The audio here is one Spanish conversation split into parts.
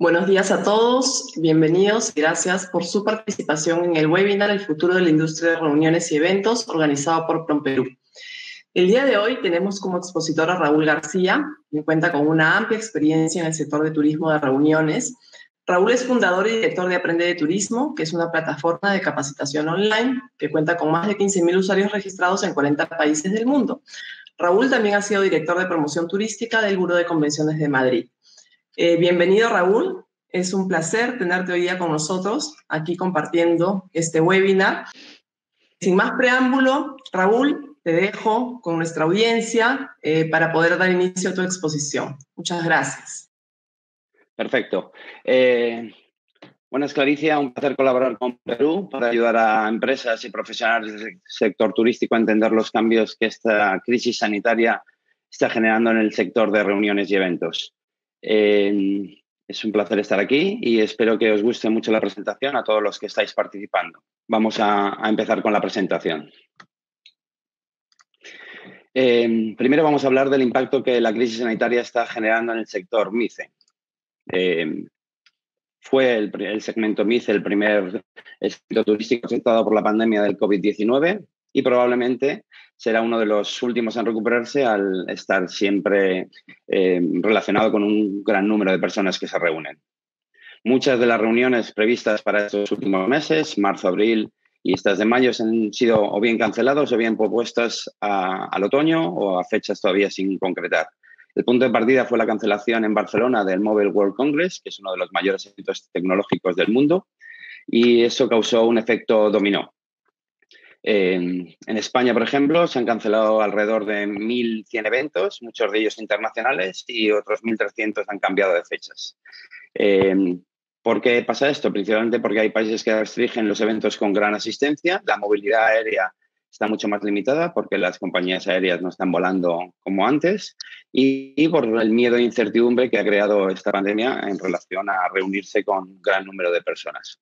Buenos días a todos, bienvenidos y gracias por su participación en el webinar El futuro de la industria de reuniones y eventos organizado por PROMPERÚ. El día de hoy tenemos como expositor a Raúl García, que cuenta con una amplia experiencia en el sector de turismo de reuniones. Raúl es fundador y director de Aprende de Turismo, que es una plataforma de capacitación online que cuenta con más de 15.000 usuarios registrados en 40 países del mundo. Raúl también ha sido director de promoción turística del Buró de Convenciones de Madrid. Bienvenido, Raúl. Es un placer tenerte hoy día con nosotros, aquí compartiendo este webinar. Sin más preámbulo, Raúl, te dejo con nuestra audiencia para poder dar inicio a tu exposición. Muchas gracias. Perfecto. Buenas, Claricia. Un placer colaborar con Perú para ayudar a empresas y profesionales del sector turístico a entender los cambios que esta crisis sanitaria está generando en el sector de reuniones y eventos. Es un placer estar aquí y espero que os guste mucho la presentación a todos los que estáis participando. Vamos a empezar con la presentación. Primero vamos a hablar del impacto que la crisis sanitaria está generando en el sector MICE. Fue el segmento MICE el primer sector turístico afectado por la pandemia del COVID-19 y probablemente será uno de los últimos en recuperarse al estar siempre relacionado con un gran número de personas que se reúnen. Muchas de las reuniones previstas para estos últimos meses, marzo, abril y estas de mayo, han sido o bien cancelados o bien propuestas al otoño o a fechas todavía sin concretar. El punto de partida fue la cancelación en Barcelona del Mobile World Congress, que es uno de los mayores eventos tecnológicos del mundo, y eso causó un efecto dominó. En España, por ejemplo, se han cancelado alrededor de 1.100 eventos, muchos de ellos internacionales, y otros 1.300 han cambiado de fechas. ¿Por qué pasa esto? Principalmente porque hay países que restringen los eventos con gran asistencia, la movilidad aérea está mucho más limitada porque las compañías aéreas no están volando como antes y por el miedo e incertidumbre que ha creado esta pandemia en relación a reunirse con un gran número de personas.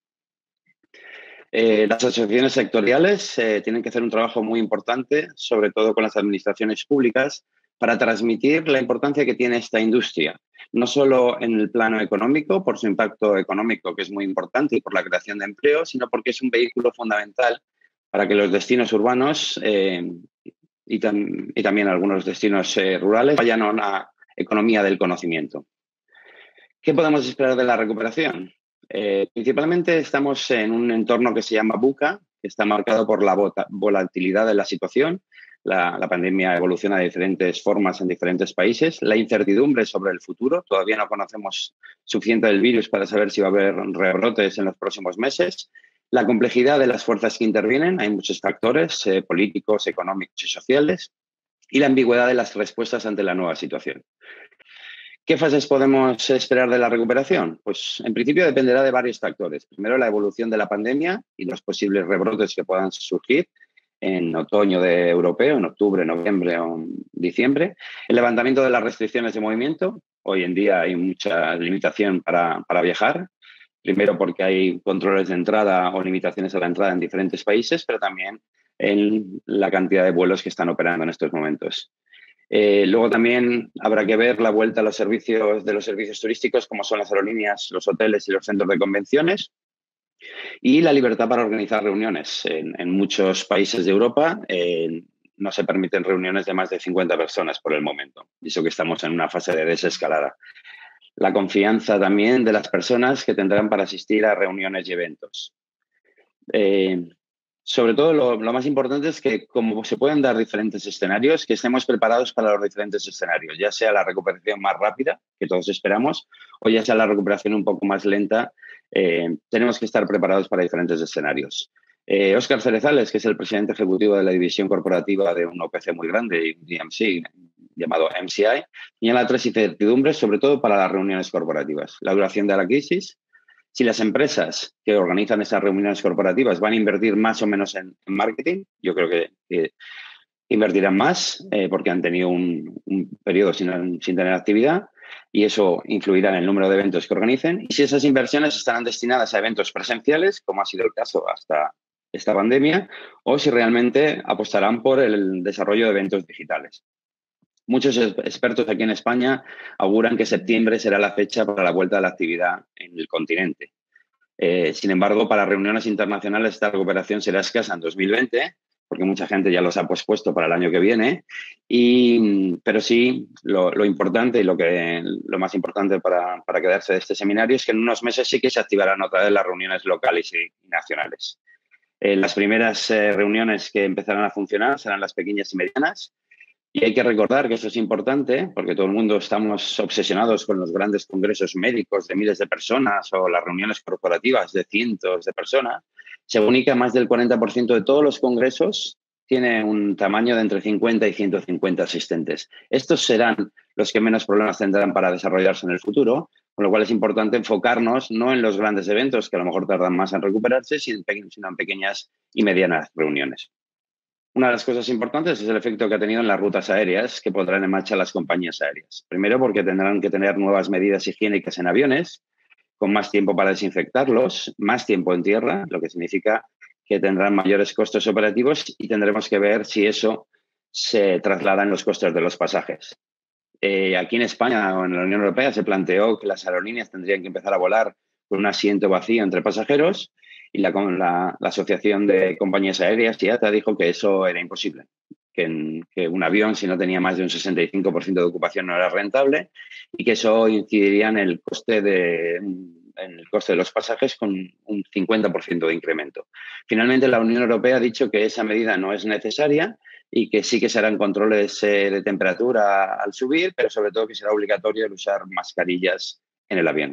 Las asociaciones sectoriales tienen que hacer un trabajo muy importante, sobre todo con las administraciones públicas, para transmitir la importancia que tiene esta industria, no solo en el plano económico, por su impacto económico, que es muy importante, y por la creación de empleo, sino porque es un vehículo fundamental para que los destinos urbanos y también algunos destinos rurales vayan a una economía del conocimiento. ¿Qué podemos esperar de la recuperación? Principalmente estamos en un entorno que se llama VUCA, que está marcado por la volatilidad de la situación. La pandemia evoluciona de diferentes formas en diferentes países. La incertidumbre sobre el futuro. Todavía no conocemos suficiente del virus para saber si va a haber rebrotes en los próximos meses. La complejidad de las fuerzas que intervienen. Hay muchos factores políticos, económicos y sociales. Y la ambigüedad de las respuestas ante la nueva situación. ¿Qué fases podemos esperar de la recuperación? Pues en principio dependerá de varios factores. Primero, la evolución de la pandemia y los posibles rebrotes que puedan surgir en otoño europeo, en octubre, noviembre o en diciembre. El levantamiento de las restricciones de movimiento. Hoy en día hay mucha limitación para viajar. Primero porque hay controles de entrada o limitaciones a la entrada en diferentes países, pero también en la cantidad de vuelos que están operando en estos momentos. Luego también habrá que ver la vuelta a los servicios turísticos, como son las aerolíneas, los hoteles y los centros de convenciones. Y la libertad para organizar reuniones. En muchos países de Europa no se permiten reuniones de más de 50 personas por el momento. Y eso que estamos en una fase de desescalada. La confianza también de las personas que tendrán para asistir a reuniones y eventos. Sobre todo, lo más importante es que, como se pueden dar diferentes escenarios, que estemos preparados para los diferentes escenarios, ya sea la recuperación más rápida, que todos esperamos, o ya sea la recuperación un poco más lenta. Tenemos que estar preparados para diferentes escenarios. Óscar Cerezales, que es el presidente ejecutivo de la división corporativa de un OPC muy grande, DMC, llamado MCI, señala tres incertidumbres, sobre todo para las reuniones corporativas. La duración de la crisis, si las empresas que organizan esas reuniones corporativas van a invertir más o menos en marketing, yo creo que invertirán más porque han tenido un periodo sin tener actividad y eso influirá en el número de eventos que organicen. Y si esas inversiones estarán destinadas a eventos presenciales, como ha sido el caso hasta esta pandemia, o si realmente apostarán por el desarrollo de eventos digitales. Muchos expertos aquí en España auguran que septiembre será la fecha para la vuelta de la actividad en el continente. Sin embargo, para reuniones internacionales esta recuperación será escasa en 2020, porque mucha gente ya los ha pospuesto para el año que viene. Pero sí, lo importante y lo más importante para quedarse de este seminario es que en unos meses sí que se activarán otra vez las reuniones locales y nacionales. Las primeras reuniones que empezarán a funcionar serán las pequeñas y medianas. Y hay que recordar que esto es importante porque todo el mundo estamos obsesionados con los grandes congresos médicos de miles de personas o las reuniones corporativas de cientos de personas. Según ICA, más del 40% de todos los congresos tiene un tamaño de entre 50 y 150 asistentes. Estos serán los que menos problemas tendrán para desarrollarse en el futuro, con lo cual es importante enfocarnos no en los grandes eventos, que a lo mejor tardan más en recuperarse, sino en pequeñas y medianas reuniones. Una de las cosas importantes es el efecto que ha tenido en las rutas aéreas que pondrán en marcha las compañías aéreas. Primero, porque tendrán que tener nuevas medidas higiénicas en aviones, con más tiempo para desinfectarlos, más tiempo en tierra, lo que significa que tendrán mayores costos operativos y tendremos que ver si eso se traslada en los costes de los pasajes. Aquí en España o en la Unión Europea se planteó que las aerolíneas tendrían que empezar a volar con un asiento vacío entre pasajeros y la Asociación de Compañías Aéreas, IATA, dijo que eso era imposible, que un avión, si no tenía más de un 65% de ocupación, no era rentable y que eso incidiría en el coste de los pasajes con un 50% de incremento. Finalmente, la Unión Europea ha dicho que esa medida no es necesaria y que sí que se harán controles de temperatura al subir, pero sobre todo que será obligatorio el usar mascarillas en el avión.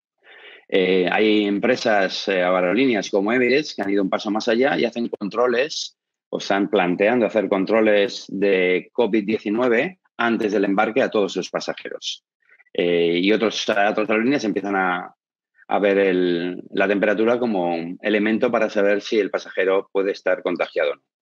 Hay empresas aerolíneas como Emirates que han ido un paso más allá y hacen controles o están planteando hacer controles de COVID-19 antes del embarque a todos sus pasajeros. Y otras aerolíneas empiezan a ver la temperatura como elemento para saber si el pasajero puede estar contagiado o no.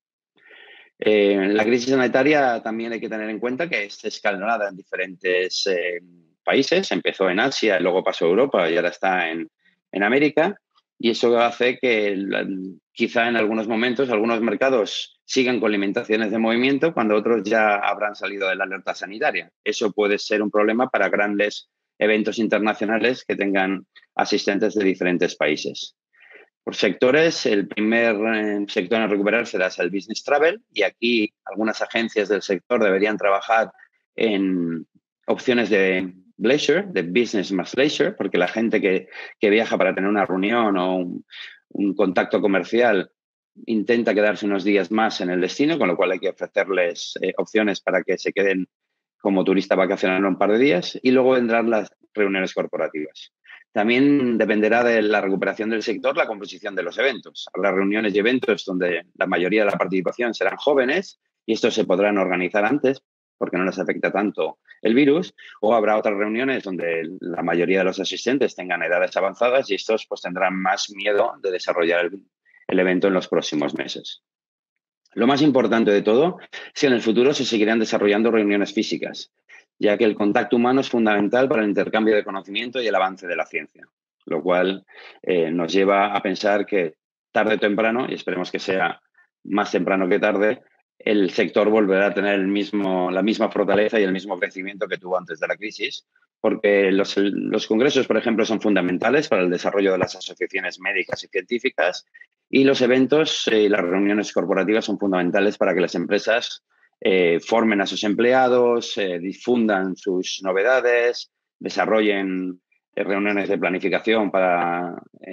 La crisis sanitaria también hay que tener en cuenta que es escalonada en diferentes países. Empezó en Asia, luego pasó a Europa y ahora está en América. Y eso hace que quizá en algunos momentos algunos mercados sigan con limitaciones de movimiento cuando otros ya habrán salido de la alerta sanitaria. Eso puede ser un problema para grandes eventos internacionales que tengan asistentes de diferentes países. Por sectores, el primer sector en recuperar será el business travel y aquí algunas agencias del sector deberían trabajar en opciones de leisure, de business más leisure, porque la gente que viaja para tener una reunión o un contacto comercial intenta quedarse unos días más en el destino, con lo cual hay que ofrecerles opciones para que se queden como turista vacacional un par de días y luego vendrán las reuniones corporativas. También dependerá de la recuperación del sector la composición de los eventos. Habrá reuniones y eventos donde la mayoría de la participación serán jóvenes y estos se podrán organizar antes porque no les afecta tanto el virus, o habrá otras reuniones donde la mayoría de los asistentes tengan edades avanzadas y estos pues tendrán más miedo de desarrollar el evento en los próximos meses. Lo más importante de todo es que en el futuro se seguirán desarrollando reuniones físicas, ya que el contacto humano es fundamental para el intercambio de conocimiento y el avance de la ciencia, lo cual nos lleva a pensar que tarde o temprano, y esperemos que sea más temprano que tarde, el sector volverá a tener la misma fortaleza y el mismo crecimiento que tuvo antes de la crisis, porque los congresos, por ejemplo, son fundamentales para el desarrollo de las asociaciones médicas y científicas y los eventos y las reuniones corporativas son fundamentales para que las empresas formen a sus empleados, difundan sus novedades, desarrollen reuniones de planificación para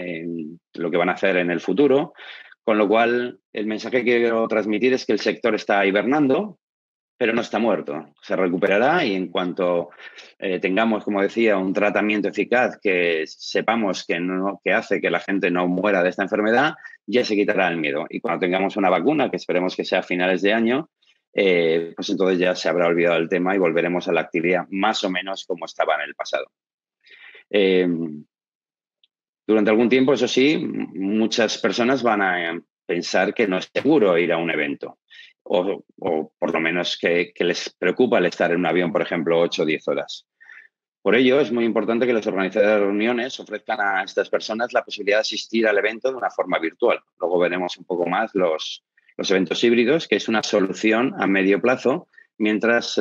lo que van a hacer en el futuro. Con lo cual, el mensaje que quiero transmitir es que el sector está hibernando, pero no está muerto. Se recuperará y en cuanto tengamos, como decía, un tratamiento eficaz que sepamos que hace que la gente no muera de esta enfermedad, ya se quitará el miedo. Y cuando tengamos una vacuna, que esperemos que sea a finales de año, pues entonces ya se habrá olvidado el tema y volveremos a la actividad más o menos como estaba en el pasado. Durante algún tiempo, eso sí, muchas personas van a pensar que no es seguro ir a un evento o por lo menos que les preocupa el estar en un avión, por ejemplo, 8 o 10 horas. Por ello, es muy importante que los organizadores de reuniones ofrezcan a estas personas la posibilidad de asistir al evento de una forma virtual. Luego veremos un poco más los eventos híbridos, que es una solución a medio plazo mientras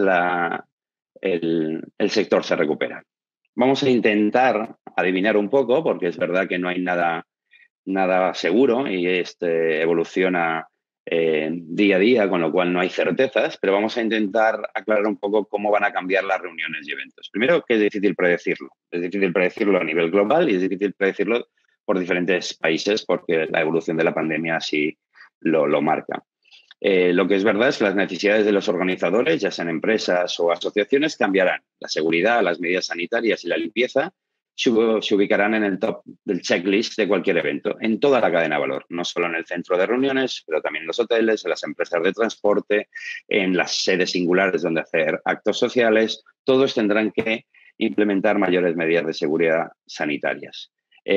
el sector se recupera. Vamos a intentar adivinar un poco, porque es verdad que no hay nada seguro y evoluciona día a día, con lo cual no hay certezas, pero vamos a intentar aclarar un poco cómo van a cambiar las reuniones y eventos. Primero, que es difícil predecirlo. Es difícil predecirlo a nivel global y es difícil predecirlo por diferentes países porque la evolución de la pandemia así lo marca. Lo que es verdad es que las necesidades de los organizadores, ya sean empresas o asociaciones, cambiarán. La seguridad, las medidas sanitarias y la limpieza se ubicarán en el top del checklist de cualquier evento, en toda la cadena de valor, no solo en el centro de reuniones, pero también en los hoteles, en las empresas de transporte, en las sedes singulares donde hacer actos sociales. Todos tendrán que implementar mayores medidas de seguridad sanitarias.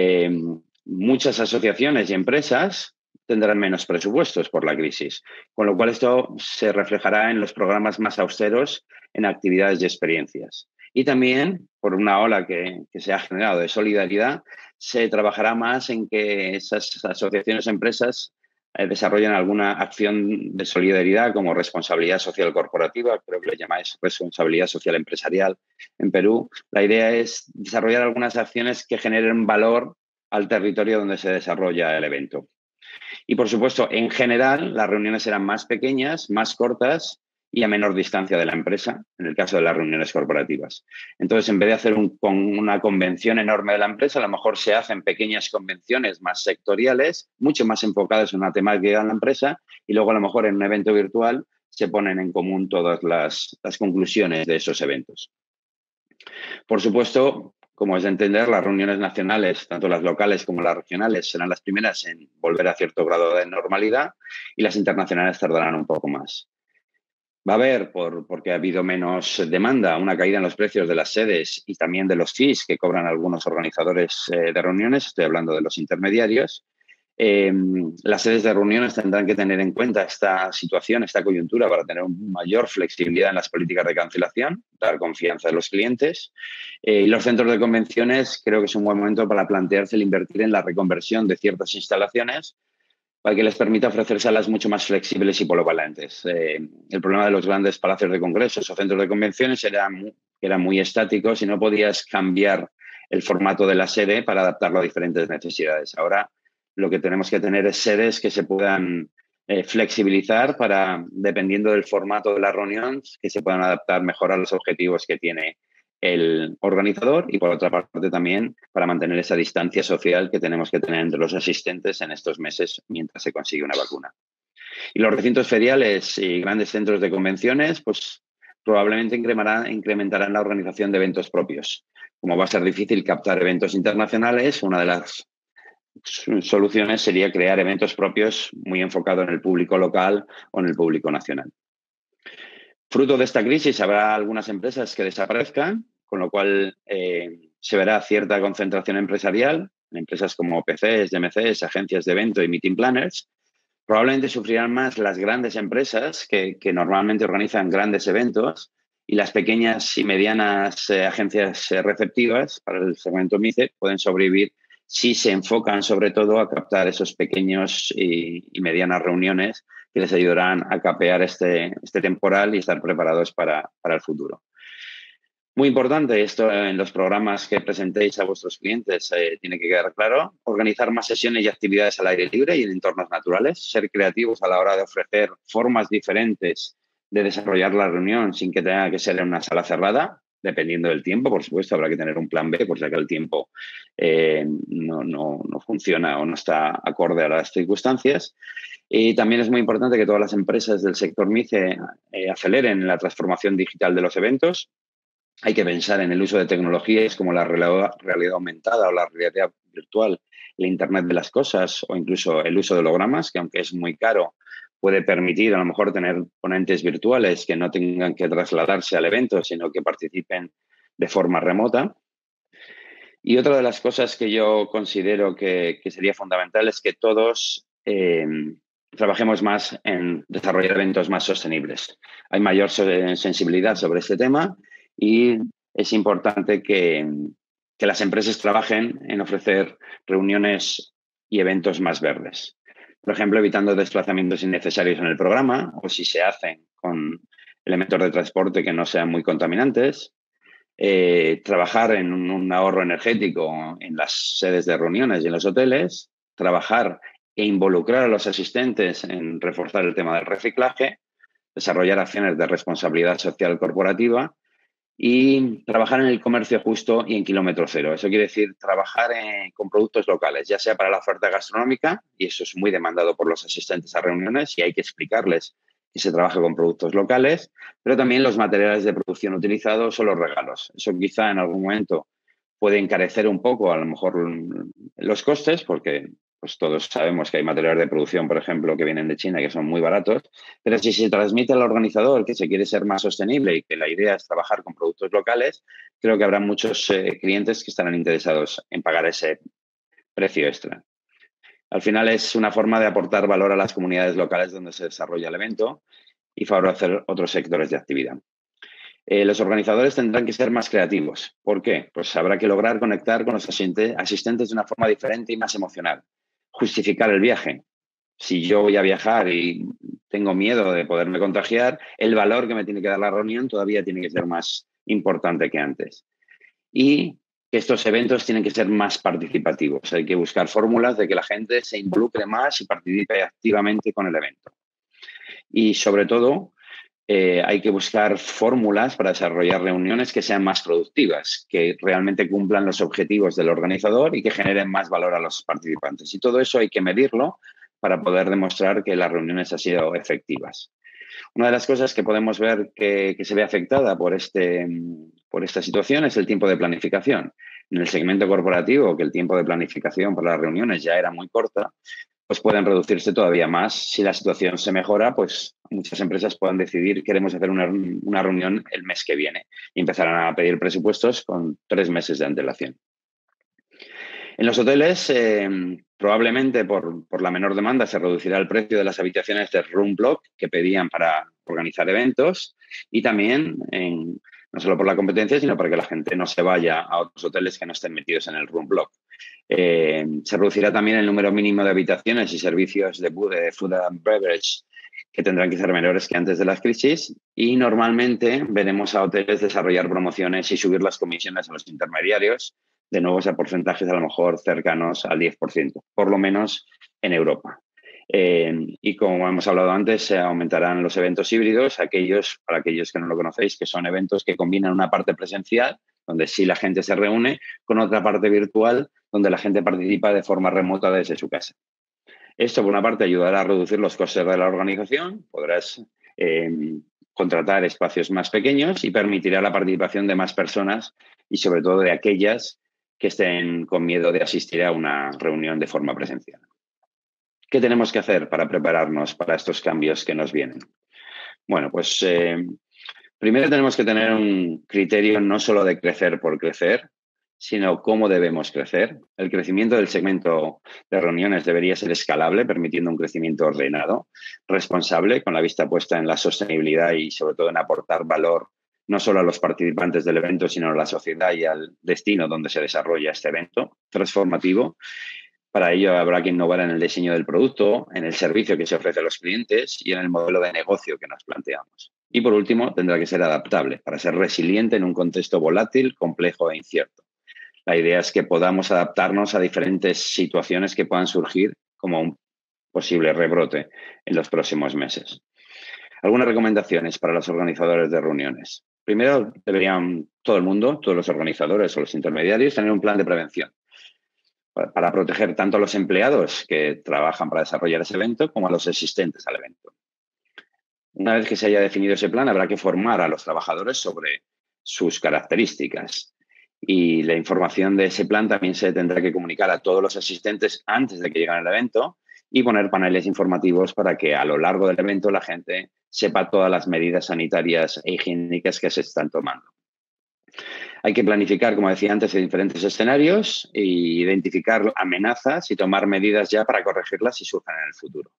Muchas asociaciones y empresas tendrán menos presupuestos por la crisis, con lo cual esto se reflejará en los programas más austeros en actividades y experiencias. Y también, por una ola que se ha generado de solidaridad, se trabajará más en que esas asociaciones o empresas desarrollen alguna acción de solidaridad como responsabilidad social corporativa, creo que le llamáis responsabilidad social empresarial en Perú. La idea es desarrollar algunas acciones que generen valor al territorio donde se desarrolla el evento. Y, por supuesto, en general, las reuniones serán más pequeñas, más cortas y a menor distancia de la empresa, en el caso de las reuniones corporativas. Entonces, en vez de hacer una convención enorme de la empresa, a lo mejor se hacen pequeñas convenciones más sectoriales, mucho más enfocadas en una temática de la empresa, y luego a lo mejor en un evento virtual se ponen en común todas las conclusiones de esos eventos. Por supuesto, como es de entender, las reuniones nacionales, tanto las locales como las regionales, serán las primeras en volver a cierto grado de normalidad y las internacionales tardarán un poco más. Va a haber, porque ha habido menos demanda, una caída en los precios de las sedes y también de los fees que cobran algunos organizadores de reuniones, estoy hablando de los intermediarios. Las sedes de reuniones tendrán que tener en cuenta esta situación, esta coyuntura, para tener mayor flexibilidad en las políticas de cancelación, dar confianza a los clientes. Y los centros de convenciones creo que es un buen momento para plantearse el invertir en la reconversión de ciertas instalaciones para que les permita ofrecer salas mucho más flexibles y polivalentes. El problema de los grandes palacios de congresos o centros de convenciones eran muy estáticos y no podías cambiar el formato de la sede para adaptarlo a diferentes necesidades. Ahora lo que tenemos que tener es sedes que se puedan flexibilizar para, dependiendo del formato de la reunión, que se puedan adaptar mejor a los objetivos que tiene el organizador y, por otra parte, también para mantener esa distancia social que tenemos que tener entre los asistentes en estos meses mientras se consigue una vacuna. Y los recintos feriales y grandes centros de convenciones, pues probablemente incrementarán la organización de eventos propios. Como va a ser difícil captar eventos internacionales, una de las soluciones sería crear eventos propios muy enfocados en el público local o en el público nacional. Fruto de esta crisis habrá algunas empresas que desaparezcan, con lo cual se verá cierta concentración empresarial. Empresas como PCs, DMCs, agencias de evento y meeting planners. Probablemente sufrirán más las grandes empresas que normalmente organizan grandes eventos y las pequeñas y medianas agencias receptivas para el segmento MICE pueden sobrevivir si se enfocan sobre todo a captar esos pequeños y medianas reuniones que les ayudarán a capear este temporal y estar preparados para el futuro. Muy importante esto en los programas que presentéis a vuestros clientes, tiene que quedar claro. Organizar más sesiones y actividades al aire libre y en entornos naturales. Ser creativos a la hora de ofrecer formas diferentes de desarrollar la reunión sin que tenga que ser en una sala cerrada. Dependiendo del tiempo, por supuesto, habrá que tener un plan B, por si el tiempo no funciona o no está acorde a las circunstancias. Y también es muy importante que todas las empresas del sector MICE aceleren la transformación digital de los eventos. Hay que pensar en el uso de tecnologías como la realidad aumentada o la realidad virtual, el Internet de las cosas o incluso el uso de hologramas, que aunque es muy caro, puede permitir a lo mejor tener ponentes virtuales que no tengan que trasladarse al evento, sino que participen de forma remota. Y otra de las cosas que yo considero que sería fundamental es que todos trabajemos más en desarrollar eventos más sostenibles. Hay mayor sensibilidad sobre este tema y es importante que las empresas trabajen en ofrecer reuniones y eventos más verdes. Por ejemplo, evitando desplazamientos innecesarios en el programa o si se hacen con elementos de transporte que no sean muy contaminantes, trabajar en un ahorro energético en las sedes de reuniones y en los hoteles, trabajar e involucrar a los asistentes en reforzar el tema del reciclaje, desarrollar acciones de responsabilidad social corporativa y trabajar en el comercio justo y en kilómetro cero. Eso quiere decir trabajar con productos locales, ya sea para la oferta gastronómica, y eso es muy demandado por los asistentes a reuniones y hay que explicarles que se trabaja con productos locales, pero también los materiales de producción utilizados o los regalos. Eso quizá en algún momento puede encarecer un poco, a lo mejor, los costes, porque pues todos sabemos que hay materiales de producción, por ejemplo, que vienen de China, que son muy baratos, pero si se transmite al organizador que se quiere ser más sostenible y que la idea es trabajar con productos locales, creo que habrá muchos clientes que estarán interesados en pagar ese precio extra. Al final es una forma de aportar valor a las comunidades locales donde se desarrolla el evento y favorecer otros sectores de actividad. Los organizadores tendrán que ser más creativos. ¿Por qué? Pues habrá que lograr conectar con los asistentes de una forma diferente y más emocional. Justificar el viaje. Si yo voy a viajar y tengo miedo de poderme contagiar, el valor que me tiene que dar la reunión todavía tiene que ser más importante que antes. Y estos eventos tienen que ser más participativos. Hay que buscar fórmulas de que la gente se involucre más y participe activamente con el evento. Y sobre todo, hay que buscar fórmulas para desarrollar reuniones que sean más productivas, que realmente cumplan los objetivos del organizador y que generen más valor a los participantes. Y todo eso hay que medirlo para poder demostrar que las reuniones han sido efectivas. Una de las cosas que podemos ver que se ve afectada por esta situación es el tiempo de planificación. En el segmento corporativo, que el tiempo de planificación para las reuniones ya era muy corta, pues pueden reducirse todavía más. Si la situación se mejora, pues muchas empresas puedan decidir queremos hacer una reunión el mes que viene y empezarán a pedir presupuestos con 3 meses de antelación. En los hoteles, probablemente por la menor demanda, se reducirá el precio de las habitaciones de room block que pedían para organizar eventos y también, no solo por la competencia, sino para que la gente no se vaya a otros hoteles que no estén metidos en el room block. Se reducirá también el número mínimo de habitaciones y servicios de food and beverage que tendrán que ser menores que antes de las crisis y normalmente veremos a hoteles desarrollar promociones y subir las comisiones a los intermediarios, de nuevo a porcentajes a lo mejor cercanos al 10%, por lo menos en Europa. Y como hemos hablado antes, se aumentarán los eventos híbridos, para aquellos que no lo conocéis, que son eventos que combinan una parte presencial, donde sí la gente se reúne, con otra parte virtual, donde la gente participa de forma remota desde su casa. Esto, por una parte, ayudará a reducir los costes de la organización, podrás contratar espacios más pequeños y permitirá la participación de más personas y, sobre todo, de aquellas que estén con miedo de asistir a una reunión de forma presencial. ¿Qué tenemos que hacer para prepararnos para estos cambios que nos vienen? Bueno, pues primero tenemos que tener un criterio no solo de crecer por crecer, sino cómo debemos crecer. El crecimiento del segmento de reuniones debería ser escalable, permitiendo un crecimiento ordenado, responsable, con la vista puesta en la sostenibilidad y, sobre todo, en aportar valor no solo a los participantes del evento, sino a la sociedad y al destino donde se desarrolla este evento transformativo. Para ello habrá que innovar en el diseño del producto, en el servicio que se ofrece a los clientes y en el modelo de negocio que nos planteamos. Y por último, tendrá que ser adaptable para ser resiliente en un contexto volátil, complejo e incierto. La idea es que podamos adaptarnos a diferentes situaciones que puedan surgir como un posible rebrote en los próximos meses. Algunas recomendaciones para los organizadores de reuniones. Primero, deberían todo el mundo, todos los organizadores o los intermediarios, tener un plan de prevención para proteger tanto a los empleados que trabajan para desarrollar ese evento como a los asistentes al evento. Una vez que se haya definido ese plan, habrá que formar a los trabajadores sobre sus características. Y la información de ese plan también se tendrá que comunicar a todos los asistentes antes de que lleguen al evento y poner paneles informativos para que a lo largo del evento la gente sepa todas las medidas sanitarias e higiénicas que se están tomando. Hay que planificar, como decía antes, en diferentes escenarios e identificar amenazas y tomar medidas ya para corregirlas si surjan en el futuro.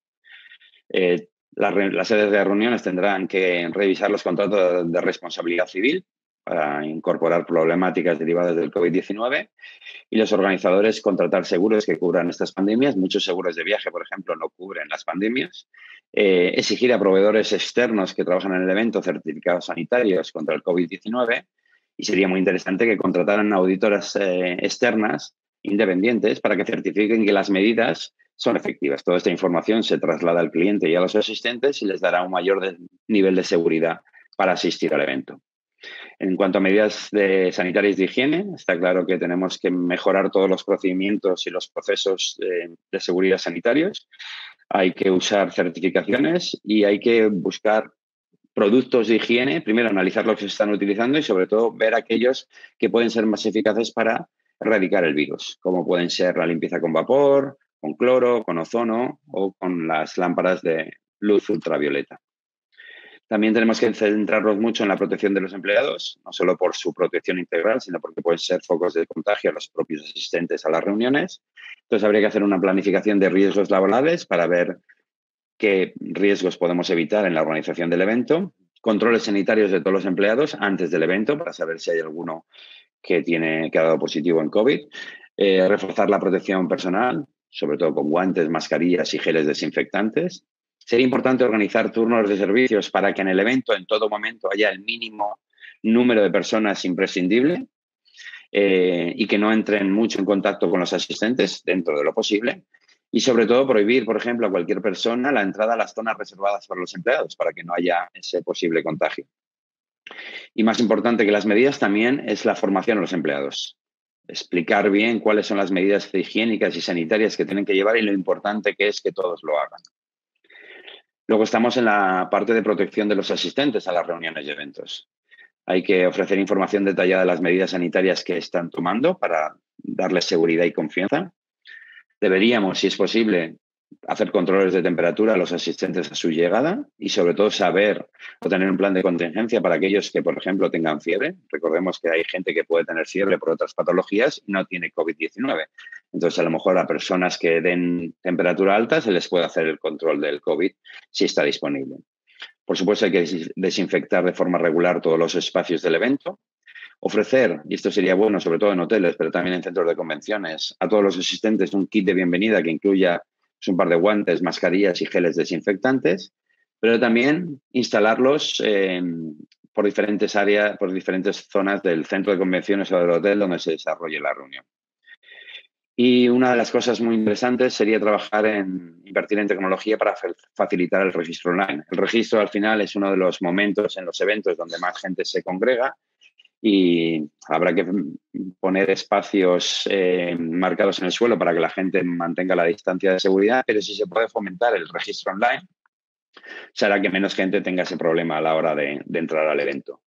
Las sedes de reuniones tendrán que revisar los contratos de responsabilidad civil para incorporar problemáticas derivadas del COVID-19 y los organizadores contratar seguros que cubran estas pandemias. Muchos seguros de viaje, por ejemplo, no cubren las pandemias exigir a proveedores externos que trabajan en el evento certificados sanitarios contra el COVID-19 y sería muy interesante que contrataran auditoras externas independientes para que certifiquen que las medidas son efectivas. Toda esta información se traslada al cliente y a los asistentes y les dará un mayor nivel de seguridad para asistir al evento. En cuanto a medidas sanitarias de higiene, está claro que tenemos que mejorar todos los procedimientos y los procesos de seguridad sanitarios. Hay que usar certificaciones y hay que buscar productos de higiene, primero analizar lo que se están utilizando y sobre todo ver aquellos que pueden ser más eficaces para erradicar el virus, como pueden ser la limpieza con vapor, con cloro, con ozono o con las lámparas de luz ultravioleta. También tenemos que centrarnos mucho en la protección de los empleados, no solo por su protección integral, sino porque pueden ser focos de contagio a los propios asistentes a las reuniones. Entonces, habría que hacer una planificación de riesgos laborales para ver qué riesgos podemos evitar en la organización del evento, controles sanitarios de todos los empleados antes del evento para saber si hay alguno que ha dado positivo en COVID, reforzar la protección personal, sobre todo con guantes, mascarillas y geles desinfectantes. Sería importante organizar turnos de servicios para que en el evento, en todo momento, haya el mínimo número de personas imprescindible y que no entren mucho en contacto con los asistentes dentro de lo posible. Y sobre todo prohibir, por ejemplo, a cualquier persona la entrada a las zonas reservadas para los empleados para que no haya ese posible contagio. Y más importante que las medidas también es la formación a los empleados. Explicar bien cuáles son las medidas higiénicas y sanitarias que tienen que llevar y lo importante que es que todos lo hagan. Luego estamos en la parte de protección de los asistentes a las reuniones y eventos. Hay que ofrecer información detallada de las medidas sanitarias que están tomando para darles seguridad y confianza. Deberíamos, si es posible, hacer controles de temperatura a los asistentes a su llegada y, sobre todo, saber o tener un plan de contingencia para aquellos que, por ejemplo, tengan fiebre. Recordemos que hay gente que puede tener fiebre por otras patologías y no tiene COVID-19. Entonces, a lo mejor a personas que den temperatura alta se les puede hacer el control del COVID si está disponible. Por supuesto, hay que desinfectar de forma regular todos los espacios del evento. Ofrecer, y esto sería bueno sobre todo en hoteles, pero también en centros de convenciones, a todos los asistentes un kit de bienvenida que incluya un par de guantes, mascarillas y geles desinfectantes, pero también instalarlos por diferentes áreas, por diferentes zonas del centro de convenciones o del hotel donde se desarrolle la reunión. Y una de las cosas muy interesantes sería invertir en tecnología para facilitar el registro online. El registro al final es uno de los momentos en los eventos donde más gente se congrega y habrá que poner espacios marcados en el suelo para que la gente mantenga la distancia de seguridad, pero si se puede fomentar el registro online, se hará que menos gente tenga ese problema a la hora de entrar al evento.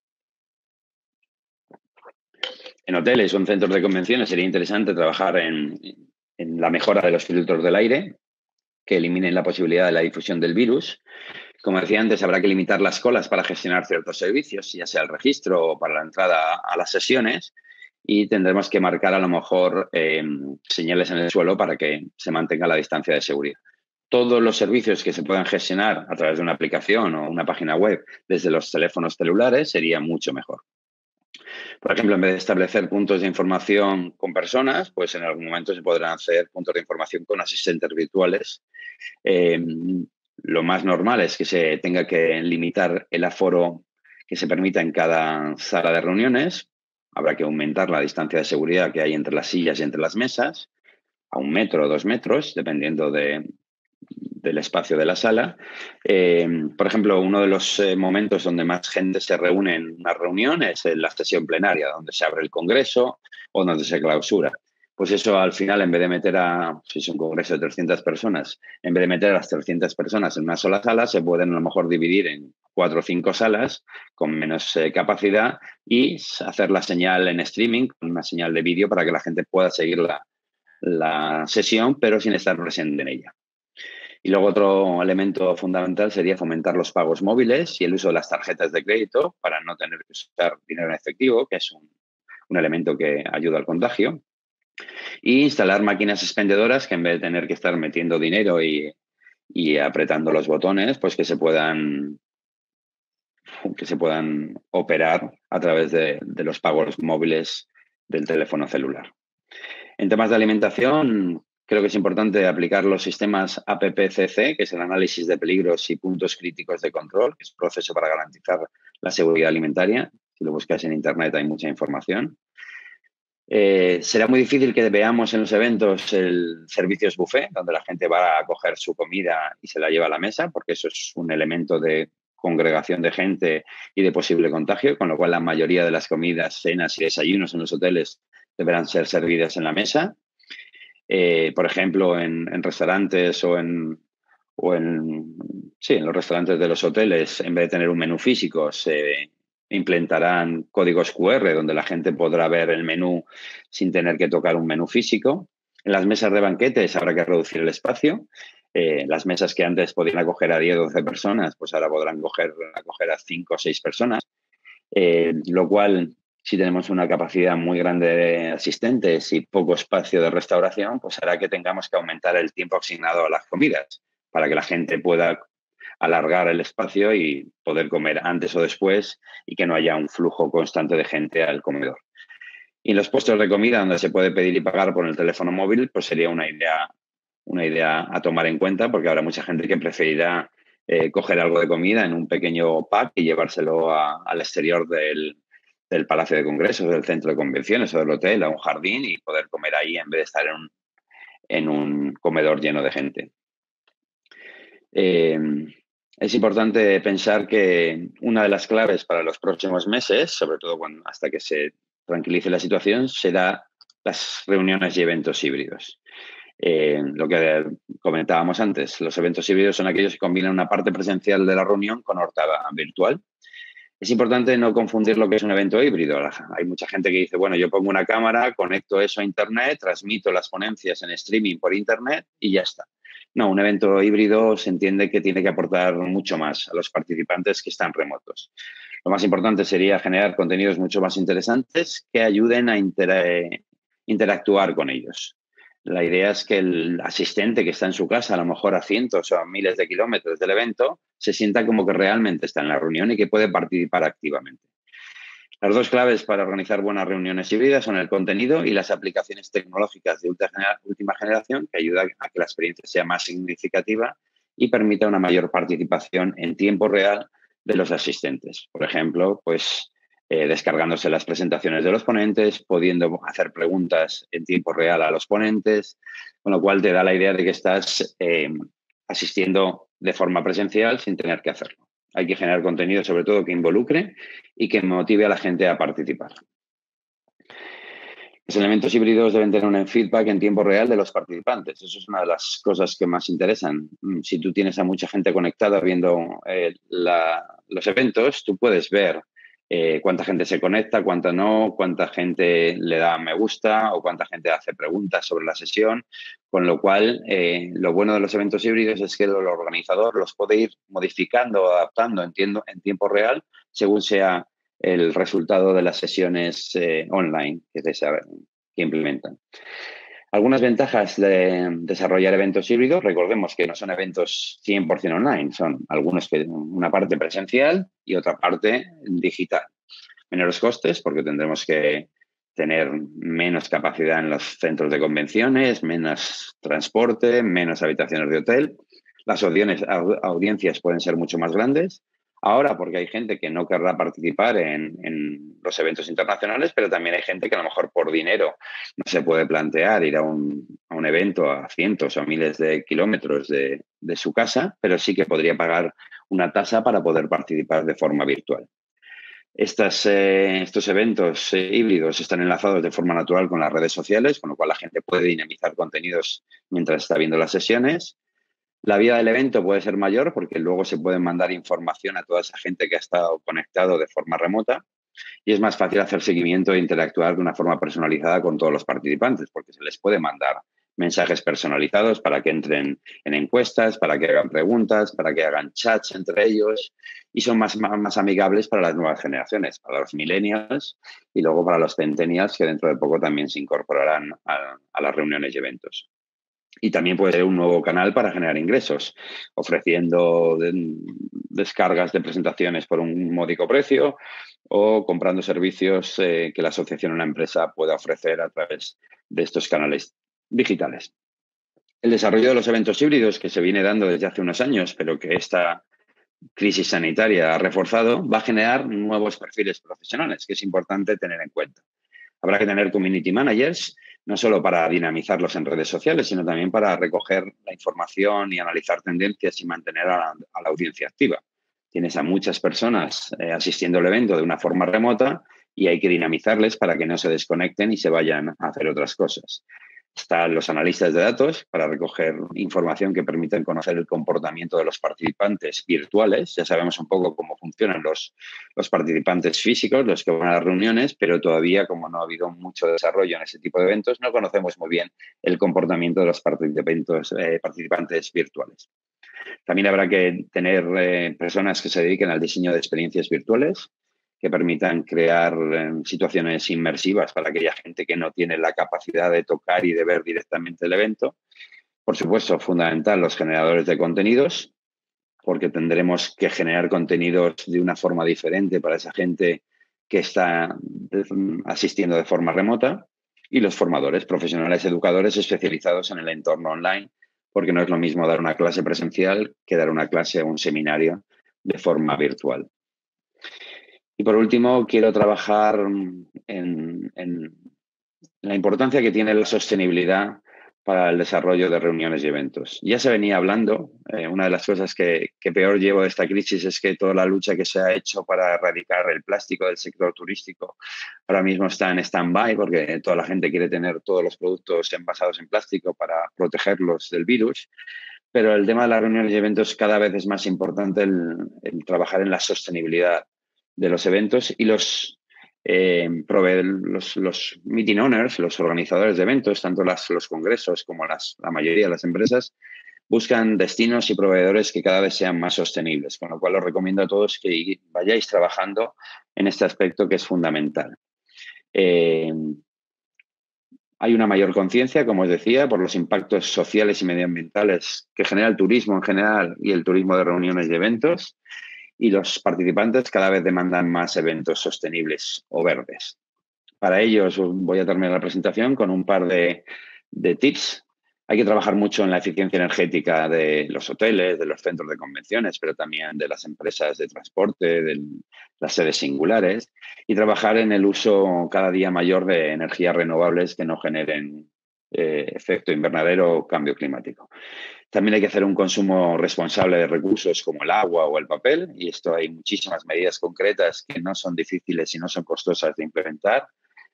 En hoteles o en centros de convenciones sería interesante trabajar en la mejora de los filtros del aire, que eliminen la posibilidad de la difusión del virus. Como decía antes, habrá que limitar las colas para gestionar ciertos servicios, ya sea el registro o para la entrada a las sesiones, y tendremos que marcar a lo mejor señales en el suelo para que se mantenga la distancia de seguridad. Todos los servicios que se puedan gestionar a través de una aplicación o una página web desde los teléfonos celulares sería mucho mejor. Por ejemplo, en vez de establecer puntos de información con personas, pues en algún momento se podrán hacer puntos de información con asistentes virtuales. Lo más normal es que se tenga que limitar el aforo que se permita en cada sala de reuniones. Habrá que aumentar la distancia de seguridad que hay entre las sillas y entre las mesas a 1 metro o 2 metros, dependiendo del espacio de la sala. Por ejemplo, uno de los momentos donde más gente se reúne en una reunión es en la sesión plenaria, donde se abre el congreso o donde se clausura. Pues eso al final, en vez de meter si es un congreso de 300 personas, en vez de meter a las 300 personas en una sola sala, se pueden a lo mejor dividir en 4 o 5 salas con menos capacidad y hacer la señal en streaming, una señal de vídeo para que la gente pueda seguir la sesión, pero sin estar presente en ella. Y luego otro elemento fundamental sería fomentar los pagos móviles y el uso de las tarjetas de crédito para no tener que usar dinero en efectivo, que es un elemento que ayuda al contagio. Y instalar máquinas expendedoras que en vez de tener que estar metiendo dinero y apretando los botones, pues que se puedan operar a través de los pagos móviles del teléfono celular. En temas de alimentación, creo que es importante aplicar los sistemas APPCC, que es el análisis de peligros y puntos críticos de control, que es un proceso para garantizar la seguridad alimentaria. Si lo buscas en Internet hay mucha información. Será muy difícil que veamos en los eventos el servicios buffet, donde la gente va a coger su comida y se la lleva a la mesa, porque eso es un elemento de congregación de gente y de posible contagio, con lo cual la mayoría de las comidas, cenas y desayunos en los hoteles deberán ser servidas en la mesa. Por ejemplo, en restaurantes sí, en los restaurantes de los hoteles, en vez de tener un menú físico, se implementarán códigos QR donde la gente podrá ver el menú sin tener que tocar un menú físico. En las mesas de banquetes habrá que reducir el espacio. Las mesas que antes podían acoger a 10 o 12 personas, pues ahora podrán acoger a 5 o 6 personas, lo cual, si tenemos una capacidad muy grande de asistentes y poco espacio de restauración, pues hará que tengamos que aumentar el tiempo asignado a las comidas para que la gente pueda alargar el espacio y poder comer antes o después y que no haya un flujo constante de gente al comedor. Y en los puestos de comida donde se puede pedir y pagar por el teléfono móvil, pues sería una idea a tomar en cuenta, porque habrá mucha gente que preferirá coger algo de comida en un pequeño pack y llevárselo al exterior del Palacio de Congresos, del centro de convenciones o del hotel, a un jardín y poder comer ahí en vez de estar en un comedor lleno de gente. Es importante pensar que una de las claves para los próximos meses, sobre todo hasta que se tranquilice la situación, será las reuniones y eventos híbridos. Lo que comentábamos antes, los eventos híbridos son aquellos que combinan una parte presencial de la reunión con otra virtual. Es importante no confundir lo que es un evento híbrido. Hay mucha gente que dice, bueno, yo pongo una cámara, conecto eso a Internet, transmito las ponencias en streaming por Internet y ya está. No, un evento híbrido se entiende que tiene que aportar mucho más a los participantes que están remotos. Lo más importante sería generar contenidos mucho más interesantes que ayuden a interactuar con ellos. La idea es que el asistente que está en su casa, a lo mejor a cientos o a miles de kilómetros del evento, se sienta como que realmente está en la reunión y que puede participar activamente. Las dos claves para organizar buenas reuniones híbridas son el contenido y las aplicaciones tecnológicas de última generación que ayudan a que la experiencia sea más significativa y permita una mayor participación en tiempo real de los asistentes. Por ejemplo, pues descargándose las presentaciones de los ponentes, pudiendo hacer preguntas en tiempo real a los ponentes, con lo cual te da la idea de que estás asistiendo de forma presencial sin tener que hacerlo. Hay que generar contenido, sobre todo, que involucre y que motive a la gente a participar. Los elementos híbridos deben tener un feedback en tiempo real de los participantes. Eso es una de las cosas que más interesan. Si tú tienes a mucha gente conectada viendo los eventos, tú puedes ver cuánta gente se conecta, cuánta no, cuánta gente le da me gusta o cuánta gente hace preguntas sobre la sesión. Con lo cual, lo bueno de los eventos híbridos es que el organizador los puede ir modificando o adaptando en tiempo real según sea el resultado de las sesiones online que implementan. Algunas ventajas de desarrollar eventos híbridos, recordemos que no son eventos 100% online, son algunos que una parte presencial y otra parte digital. Menores costes porque tendremos que tener menos capacidad en los centros de convenciones, menos transporte, menos habitaciones de hotel. Las audiencias pueden ser mucho más grandes. Ahora, porque hay gente que no querrá participar en los eventos internacionales, pero también hay gente que a lo mejor por dinero no se puede plantear ir a un evento a cientos o miles de kilómetros de su casa, pero sí que podría pagar una tasa para poder participar de forma virtual. Estos eventos híbridos están enlazados de forma natural con las redes sociales, con lo cual la gente puede dinamizar contenidos mientras está viendo las sesiones. La vida del evento puede ser mayor porque luego se puede mandar información a toda esa gente que ha estado conectado de forma remota y es más fácil hacer seguimiento e interactuar de una forma personalizada con todos los participantes porque se les puede mandar mensajes personalizados para que entren en encuestas, para que hagan preguntas, para que hagan chats entre ellos y son más amigables para las nuevas generaciones, para los millennials y luego para los centennials que dentro de poco también se incorporarán a las reuniones y eventos. Y también puede ser un nuevo canal para generar ingresos, ofreciendo descargas de presentaciones por un módico precio o comprando servicios que la asociación o la empresa pueda ofrecer a través de estos canales digitales. El desarrollo de los eventos híbridos, que se viene dando desde hace unos años, pero que esta crisis sanitaria ha reforzado, va a generar nuevos perfiles profesionales, que es importante tener en cuenta. Habrá que tener community managers, no solo para dinamizarlos en redes sociales, sino también para recoger la información y analizar tendencias y mantener a la audiencia activa. Tienes a muchas personas asistiendo al evento de una forma remota y hay que dinamizarles para que no se desconecten y se vayan a hacer otras cosas. Están los analistas de datos para recoger información que permiten conocer el comportamiento de los participantes virtuales. Ya sabemos un poco cómo funcionan los participantes físicos, los que van a las reuniones, pero todavía, como no ha habido mucho desarrollo en ese tipo de eventos, no conocemos muy bien el comportamiento de los participantes virtuales. También habrá que tener personas que se dediquen al diseño de experiencias virtuales, que permitan crear situaciones inmersivas para aquella gente que no tiene la capacidad de tocar y de ver directamente el evento. Por supuesto, fundamental los generadores de contenidos, porque tendremos que generar contenidos de una forma diferente para esa gente que está asistiendo de forma remota. Y los formadores, profesionales educadores especializados en el entorno online, porque no es lo mismo dar una clase presencial que dar una clase o un seminario de forma virtual. Y por último, quiero trabajar en la importancia que tiene la sostenibilidad para el desarrollo de reuniones y eventos. Ya se venía hablando, una de las cosas que peor llevo de esta crisis es que toda la lucha que se ha hecho para erradicar el plástico del sector turístico ahora mismo está en stand-by porque toda la gente quiere tener todos los productos envasados en plástico para protegerlos del virus. Pero el tema de las reuniones y eventos cada vez es más importante el trabajar en la sostenibilidad de los eventos y los meeting owners, los organizadores de eventos, tanto los congresos como la mayoría de las empresas, buscan destinos y proveedores que cada vez sean más sostenibles, con lo cual os recomiendo a todos que vayáis trabajando en este aspecto que es fundamental. Hay una mayor conciencia, como os decía, por los impactos sociales y medioambientales que genera el turismo en general y el turismo de reuniones y eventos. Y los participantes cada vez demandan más eventos sostenibles o verdes. Para ello, voy a terminar la presentación con un par de tips. Hay que trabajar mucho en la eficiencia energética de los hoteles, de los centros de convenciones, pero también de las empresas de transporte, de las sedes singulares, y trabajar en el uso cada día mayor de energías renovables que no generen efecto invernadero o cambio climático. También hay que hacer un consumo responsable de recursos como el agua o el papel, y esto hay muchísimas medidas concretas que no son difíciles y no son costosas de implementar.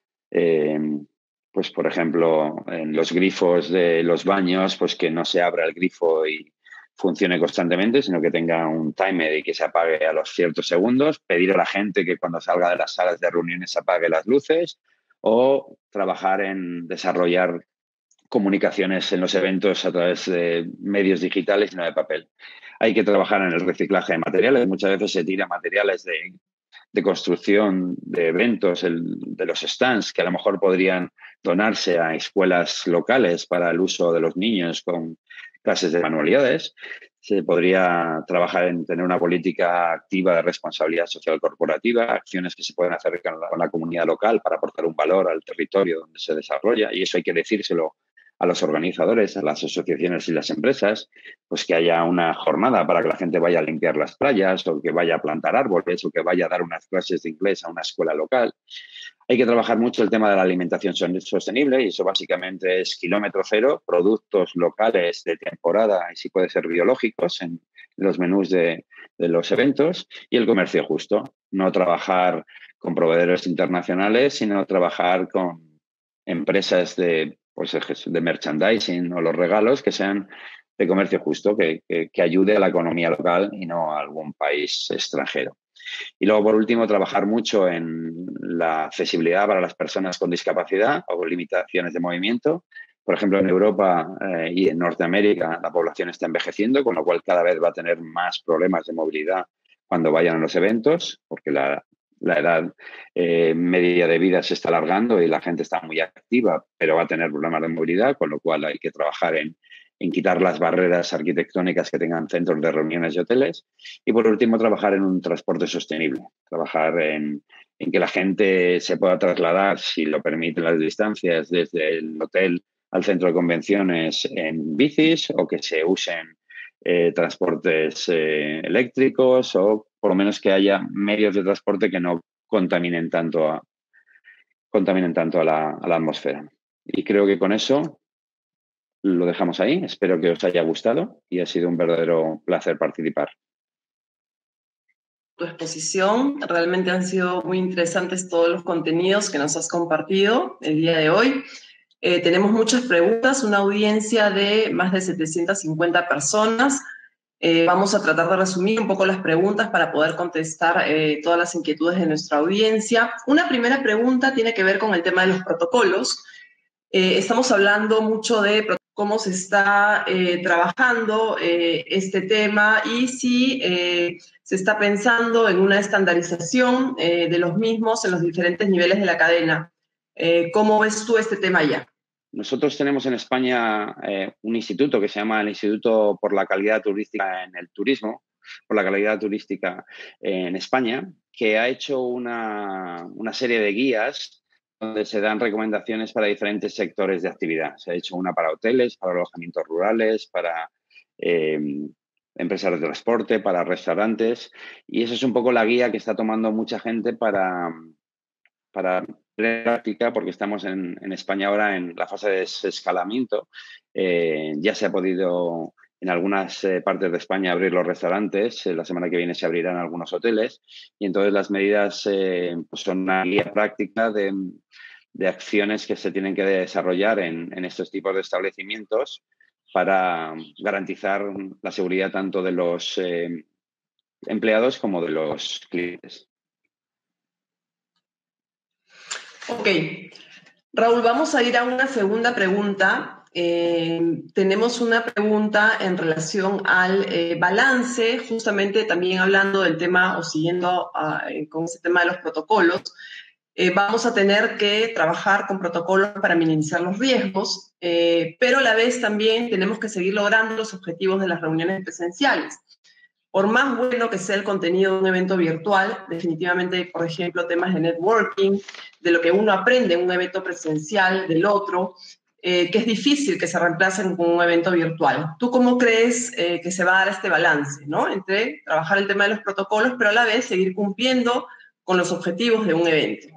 Pues, por ejemplo, en los grifos de los baños, pues que no se abra el grifo y funcione constantemente, sino que tenga un timer y que se apague a los ciertos segundos. Pedir a la gente que cuando salga de las salas de reuniones apague las luces o trabajar en desarrollar comunicaciones en los eventos a través de medios digitales y no de papel. Hay que trabajar en el reciclaje de materiales. Muchas veces se tira materiales de construcción de eventos, de los stands, que a lo mejor podrían donarse a escuelas locales para el uso de los niños con clases de manualidades. Se podría trabajar en tener una política activa de responsabilidad social corporativa, acciones que se pueden hacer con la comunidad local para aportar un valor al territorio donde se desarrolla, y eso hay que decírselo a los organizadores, a las asociaciones y las empresas, pues que haya una jornada para que la gente vaya a limpiar las playas o que vaya a plantar árboles o que vaya a dar unas clases de inglés a una escuela local. Hay que trabajar mucho el tema de la alimentación sostenible y eso básicamente es kilómetro cero, productos locales de temporada y si puede ser biológicos en los menús de los eventos y el comercio justo. No trabajar con proveedores internacionales, sino trabajar con empresas de merchandising o los regalos que sean de comercio justo, que ayude a la economía local y no a algún país extranjero. Y luego, por último, trabajar mucho en la accesibilidad para las personas con discapacidad o limitaciones de movimiento. Por ejemplo, en Europa y en Norteamérica la población está envejeciendo, con lo cual cada vez va a tener más problemas de movilidad cuando vayan a los eventos, porque la edad media de vida se está alargando y la gente está muy activa, pero va a tener problemas de movilidad, con lo cual hay que trabajar en quitar las barreras arquitectónicas que tengan centros de reuniones y hoteles. Y por último, trabajar en un transporte sostenible, trabajar en que la gente se pueda trasladar, si lo permiten las distancias, desde el hotel al centro de convenciones en bicis o que se usen transportes eléctricos o por lo menos que haya medios de transporte que no contaminen tanto a la atmósfera. Y creo que con eso lo dejamos ahí. Espero que os haya gustado y ha sido un verdadero placer participar. Tu exposición. Realmente han sido muy interesantes todos los contenidos que nos has compartido el día de hoy. Tenemos muchas preguntas, una audiencia de más de 750 personas. Vamos a tratar de resumir un poco las preguntas para poder contestar todas las inquietudes de nuestra audiencia. Una primera pregunta tiene que ver con el tema de los protocolos. Estamos hablando mucho de cómo se está trabajando este tema y si se está pensando en una estandarización de los mismos en los diferentes niveles de la cadena. ¿Cómo ves tú este tema ya? Nosotros tenemos en España un instituto que se llama el Instituto por la Calidad Turística en el Turismo, por la calidad turística en España, que ha hecho una serie de guías donde se dan recomendaciones para diferentes sectores de actividad. Se ha hecho una para hoteles, para alojamientos rurales, para empresas de transporte, para restaurantes, y esa es un poco la guía que está tomando mucha gente para práctica, porque estamos en España ahora en la fase de desescalamiento. Ya se ha podido en algunas partes de España abrir los restaurantes. La semana que viene se abrirán algunos hoteles y entonces las medidas pues son una guía práctica de acciones que se tienen que desarrollar en estos tipos de establecimientos para garantizar la seguridad tanto de los empleados como de los clientes. Ok. Raúl, vamos a ir a una segunda pregunta. Tenemos una pregunta en relación al balance, justamente también hablando del tema o siguiendo con ese tema de los protocolos. Vamos a tener que trabajar con protocolos para minimizar los riesgos, pero a la vez también tenemos que seguir logrando los objetivos de las reuniones presenciales. Por más bueno que sea el contenido de un evento virtual, definitivamente, por ejemplo, temas de networking, de lo que uno aprende en un evento presencial del otro, que es difícil que se reemplacen con un evento virtual. ¿Tú cómo crees que se va a dar este balance, ¿no? Entre trabajar el tema de los protocolos, pero a la vez seguir cumpliendo con los objetivos de un evento?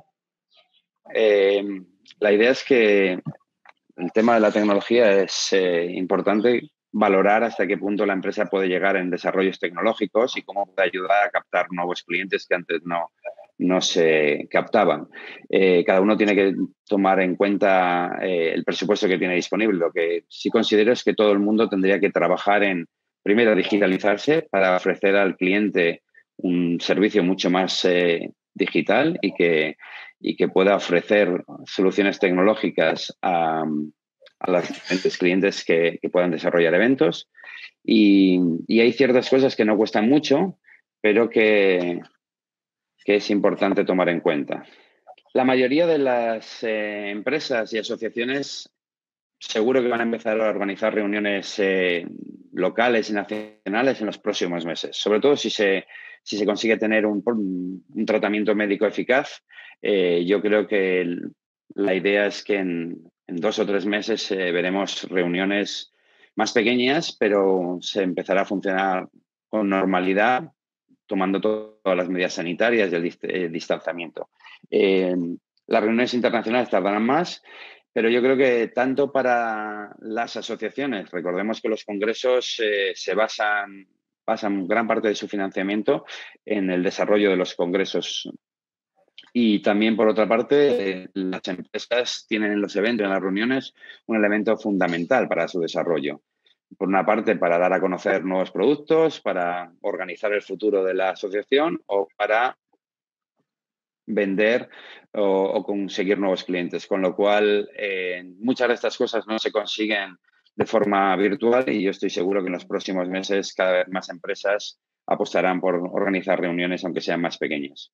La idea es que el tema de la tecnología es importante valorar hasta qué punto la empresa puede llegar en desarrollos tecnológicos y cómo puede ayudar a captar nuevos clientes que antes no se captaban. Cada uno tiene que tomar en cuenta el presupuesto que tiene disponible. Lo que sí considero es que todo el mundo tendría que trabajar en, primero, digitalizarse para ofrecer al cliente un servicio mucho más digital y que pueda ofrecer soluciones tecnológicas a los diferentes clientes que puedan desarrollar eventos. Y hay ciertas cosas que no cuestan mucho, pero que es importante tomar en cuenta. La mayoría de las empresas y asociaciones seguro que van a empezar a organizar reuniones locales y nacionales en los próximos meses, sobre todo si se consigue tener un tratamiento médico eficaz. Yo creo que la idea es que en 2 o 3 meses veremos reuniones más pequeñas, pero se empezará a funcionar con normalidad, tomando todas las medidas sanitarias y el distanciamiento. Las reuniones internacionales tardarán más, pero yo creo que tanto para las asociaciones, recordemos que los congresos pasan gran parte de su financiamiento en el desarrollo de los congresos. Y también, por otra parte, las empresas tienen en los eventos, en las reuniones, un elemento fundamental para su desarrollo. Por una parte, para dar a conocer nuevos productos, para organizar el futuro de la asociación o para vender o conseguir nuevos clientes. Con lo cual, muchas de estas cosas no se consiguen de forma virtual y yo estoy seguro que en los próximos meses cada vez más empresas apostarán por organizar reuniones, aunque sean más pequeñas.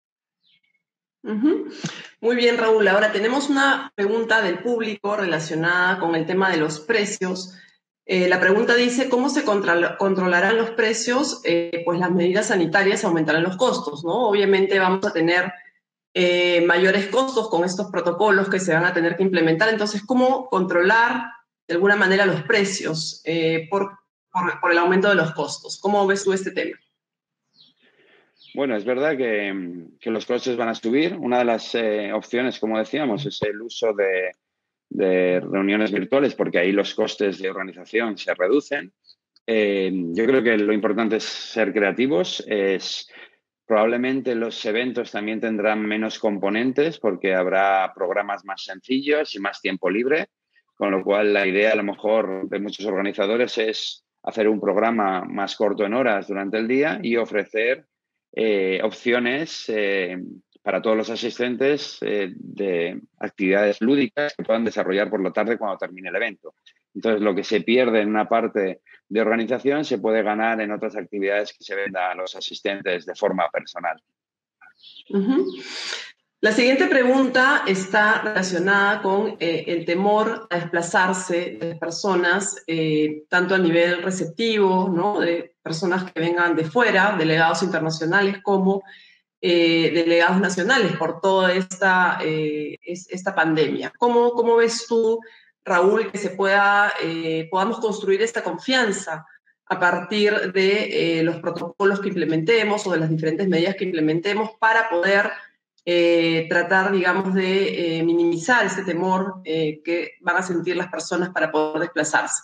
Muy bien, Raúl. Ahora tenemos una pregunta del público relacionada con el tema de los precios. La pregunta dice, ¿cómo se controlarán los precios? Pues las medidas sanitarias aumentarán los costos, ¿no? Obviamente vamos a tener mayores costos con estos protocolos que se van a tener que implementar. Entonces, ¿cómo controlar de alguna manera los precios por el aumento de los costos? ¿Cómo ves tú este tema? Bueno, es verdad que los costes van a subir. Una de las opciones, como decíamos, es el uso de reuniones virtuales, porque ahí los costes de organización se reducen. Yo creo que lo importante es ser creativos. Probablemente los eventos también tendrán menos componentes porque habrá programas más sencillos y más tiempo libre, con lo cual la idea a lo mejor de muchos organizadores es hacer un programa más corto en horas durante el día y ofrecer opciones para todos los asistentes de actividades lúdicas que puedan desarrollar por la tarde cuando termine el evento. Entonces, lo que se pierde en una parte de organización se puede ganar en otras actividades que se vendan a los asistentes de forma personal. Uh-huh. La siguiente pregunta está relacionada con el temor a desplazarse de personas, tanto a nivel receptivo, ¿no? De personas que vengan de fuera, delegados internacionales, como delegados nacionales por toda esta pandemia. ¿Cómo ves tú, Raúl, que podamos construir esta confianza a partir de los protocolos que implementemos o de las diferentes medidas que implementemos para poder tratar, digamos, de minimizar ese temor que van a sentir las personas para poder desplazarse?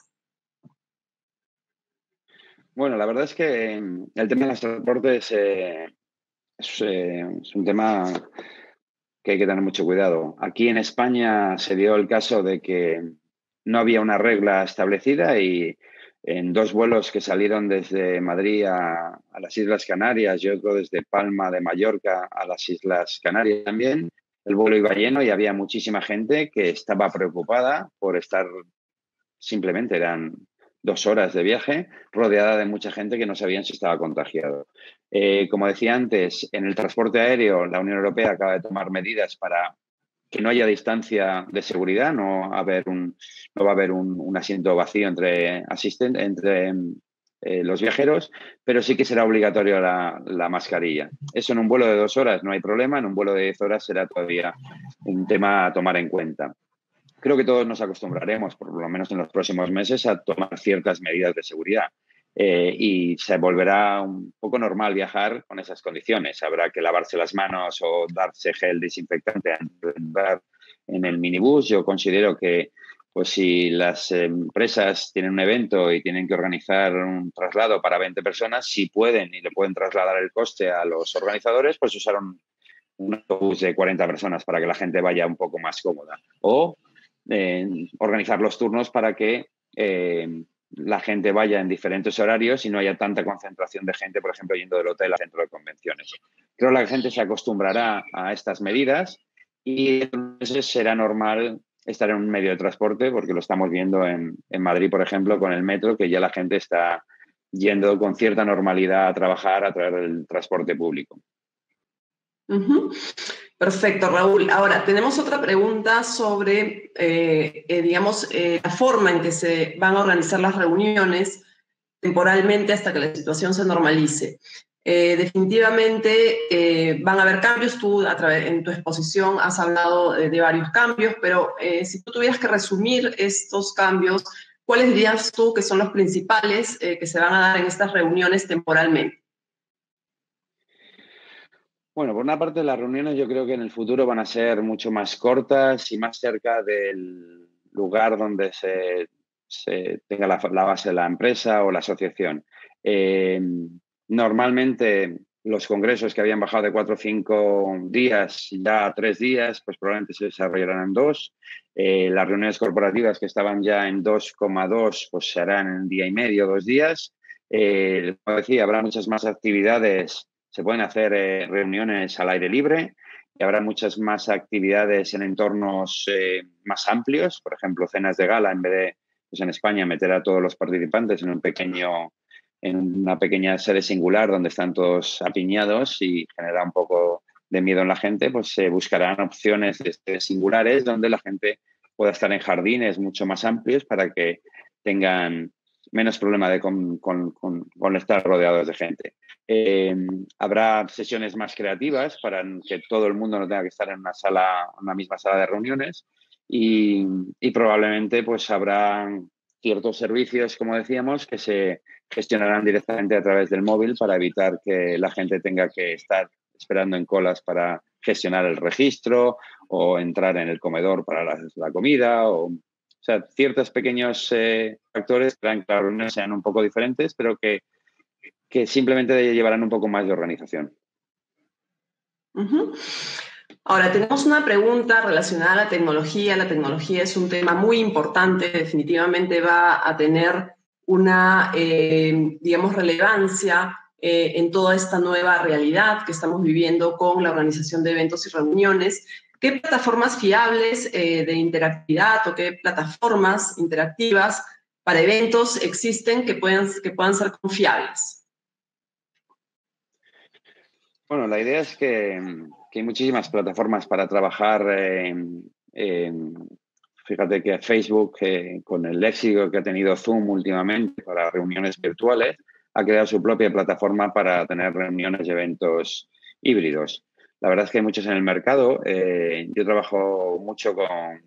Bueno, la verdad es que el tema de los transportes es un tema que hay que tener mucho cuidado. Aquí en España se dio el caso de que no había una regla establecida y en dos vuelos que salieron desde Madrid a las Islas Canarias y otro desde Palma de Mallorca a las Islas Canarias también, el vuelo iba lleno y había muchísima gente que estaba preocupada por estar, simplemente eran 2 horas de viaje, rodeada de mucha gente que no sabían si estaba contagiado. Como decía antes, en el transporte aéreo la Unión Europea acaba de tomar medidas para que no haya distancia de seguridad, no va a haber un asiento vacío entre los viajeros, pero sí que será obligatorio la mascarilla. Eso en un vuelo de 2 horas no hay problema, en un vuelo de 10 horas será todavía un tema a tomar en cuenta. Creo que todos nos acostumbraremos, por lo menos en los próximos meses, a tomar ciertas medidas de seguridad. Y se volverá un poco normal viajar con esas condiciones. Habrá que lavarse las manos o darse gel desinfectante antes de entrar en el minibús. Yo considero que pues si las empresas tienen un evento y tienen que organizar un traslado para 20 personas, si pueden y le pueden trasladar el coste a los organizadores, pues usar un autobús de 40 personas para que la gente vaya un poco más cómoda. O organizar los turnos para que la gente vaya en diferentes horarios y no haya tanta concentración de gente, por ejemplo, yendo del hotel al centro de convenciones. Creo que la gente se acostumbrará a estas medidas y entonces será normal estar en un medio de transporte, porque lo estamos viendo en Madrid, por ejemplo, con el metro, que ya la gente está yendo con cierta normalidad a trabajar a través del transporte público. Uh-huh. Perfecto, Raúl. Ahora, tenemos otra pregunta sobre, digamos, la forma en que se van a organizar las reuniones temporalmente hasta que la situación se normalice. Definitivamente van a haber cambios. Tú, en tu exposición, has hablado de varios cambios, pero si tú tuvieras que resumir estos cambios, ¿cuáles dirías tú que son los principales que se van a dar en estas reuniones temporalmente? Bueno, por una parte, las reuniones yo creo que en el futuro van a ser mucho más cortas y más cerca del lugar donde se tenga la base de la empresa o la asociación. Normalmente los congresos que habían bajado de 4 o 5 días ya a 3 días, pues probablemente se desarrollarán en 2. Las reuniones corporativas que estaban ya en 2,2, pues se harán en 1,5 días, 2 días. Como decía, habrá muchas más actividades. Se pueden hacer reuniones al aire libre y habrá muchas más actividades en entornos más amplios, por ejemplo, cenas de gala, en vez de, pues en España, meter a todos los participantes en una pequeña sede singular donde están todos apiñados y genera un poco de miedo en la gente, pues se buscarán opciones de sedes singulares donde la gente pueda estar en jardines mucho más amplios para que tengan menos problema con estar rodeados de gente. Habrá sesiones más creativas para que todo el mundo no tenga que estar en una misma sala de reuniones y probablemente pues habrá ciertos servicios, como decíamos, que se gestionarán directamente a través del móvil para evitar que la gente tenga que estar esperando en colas para gestionar el registro o entrar en el comedor para la comida. O sea, ciertos pequeños factores que harán que las reuniones sean un poco diferentes, pero que simplemente llevarán un poco más de organización. Uh-huh. Ahora, tenemos una pregunta relacionada a la tecnología. La tecnología es un tema muy importante, definitivamente va a tener una, digamos, relevancia en toda esta nueva realidad que estamos viviendo con la organización de eventos y reuniones. ¿Qué plataformas fiables de interactividad o qué plataformas interactivas para eventos existen que puedan ser confiables? Bueno, la idea es que hay muchísimas plataformas para trabajar. Fíjate que Facebook, con el éxito que ha tenido Zoom últimamente para reuniones virtuales, ha creado su propia plataforma para tener reuniones y eventos híbridos. La verdad es que hay muchos en el mercado. Yo trabajo mucho con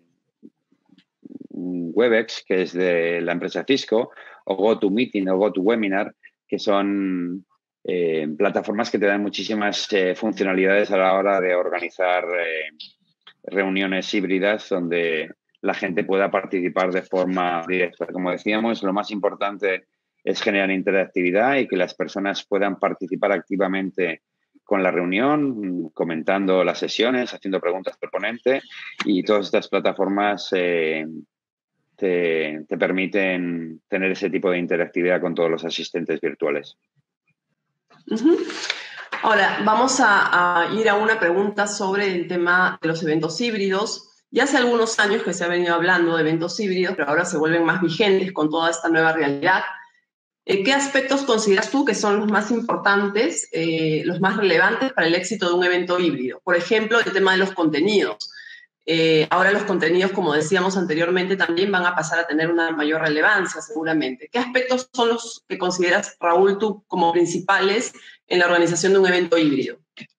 Webex, que es de la empresa Cisco, o GoToMeeting o GoToWebinar, que son plataformas que te dan muchísimas funcionalidades a la hora de organizar reuniones híbridas donde la gente pueda participar de forma directa. Como decíamos, lo más importante es generar interactividad y que las personas puedan participar activamente con la reunión, comentando las sesiones, haciendo preguntas al ponente, y todas estas plataformas te permiten tener ese tipo de interactividad con todos los asistentes virtuales. Uh-huh. Ahora, vamos a ir a una pregunta sobre el tema de los eventos híbridos. Ya hace algunos años que se ha venido hablando de eventos híbridos, pero ahora se vuelven más vigentes con toda esta nueva realidad. ¿Qué aspectos consideras tú que son los más importantes, los más relevantes para el éxito de un evento híbrido? Por ejemplo, el tema de los contenidos. Ahora los contenidos, como decíamos anteriormente, también van a pasar a tener una mayor relevancia, seguramente. ¿Qué aspectos son los que consideras, Raúl, tú como principales en la organización de un evento híbrido?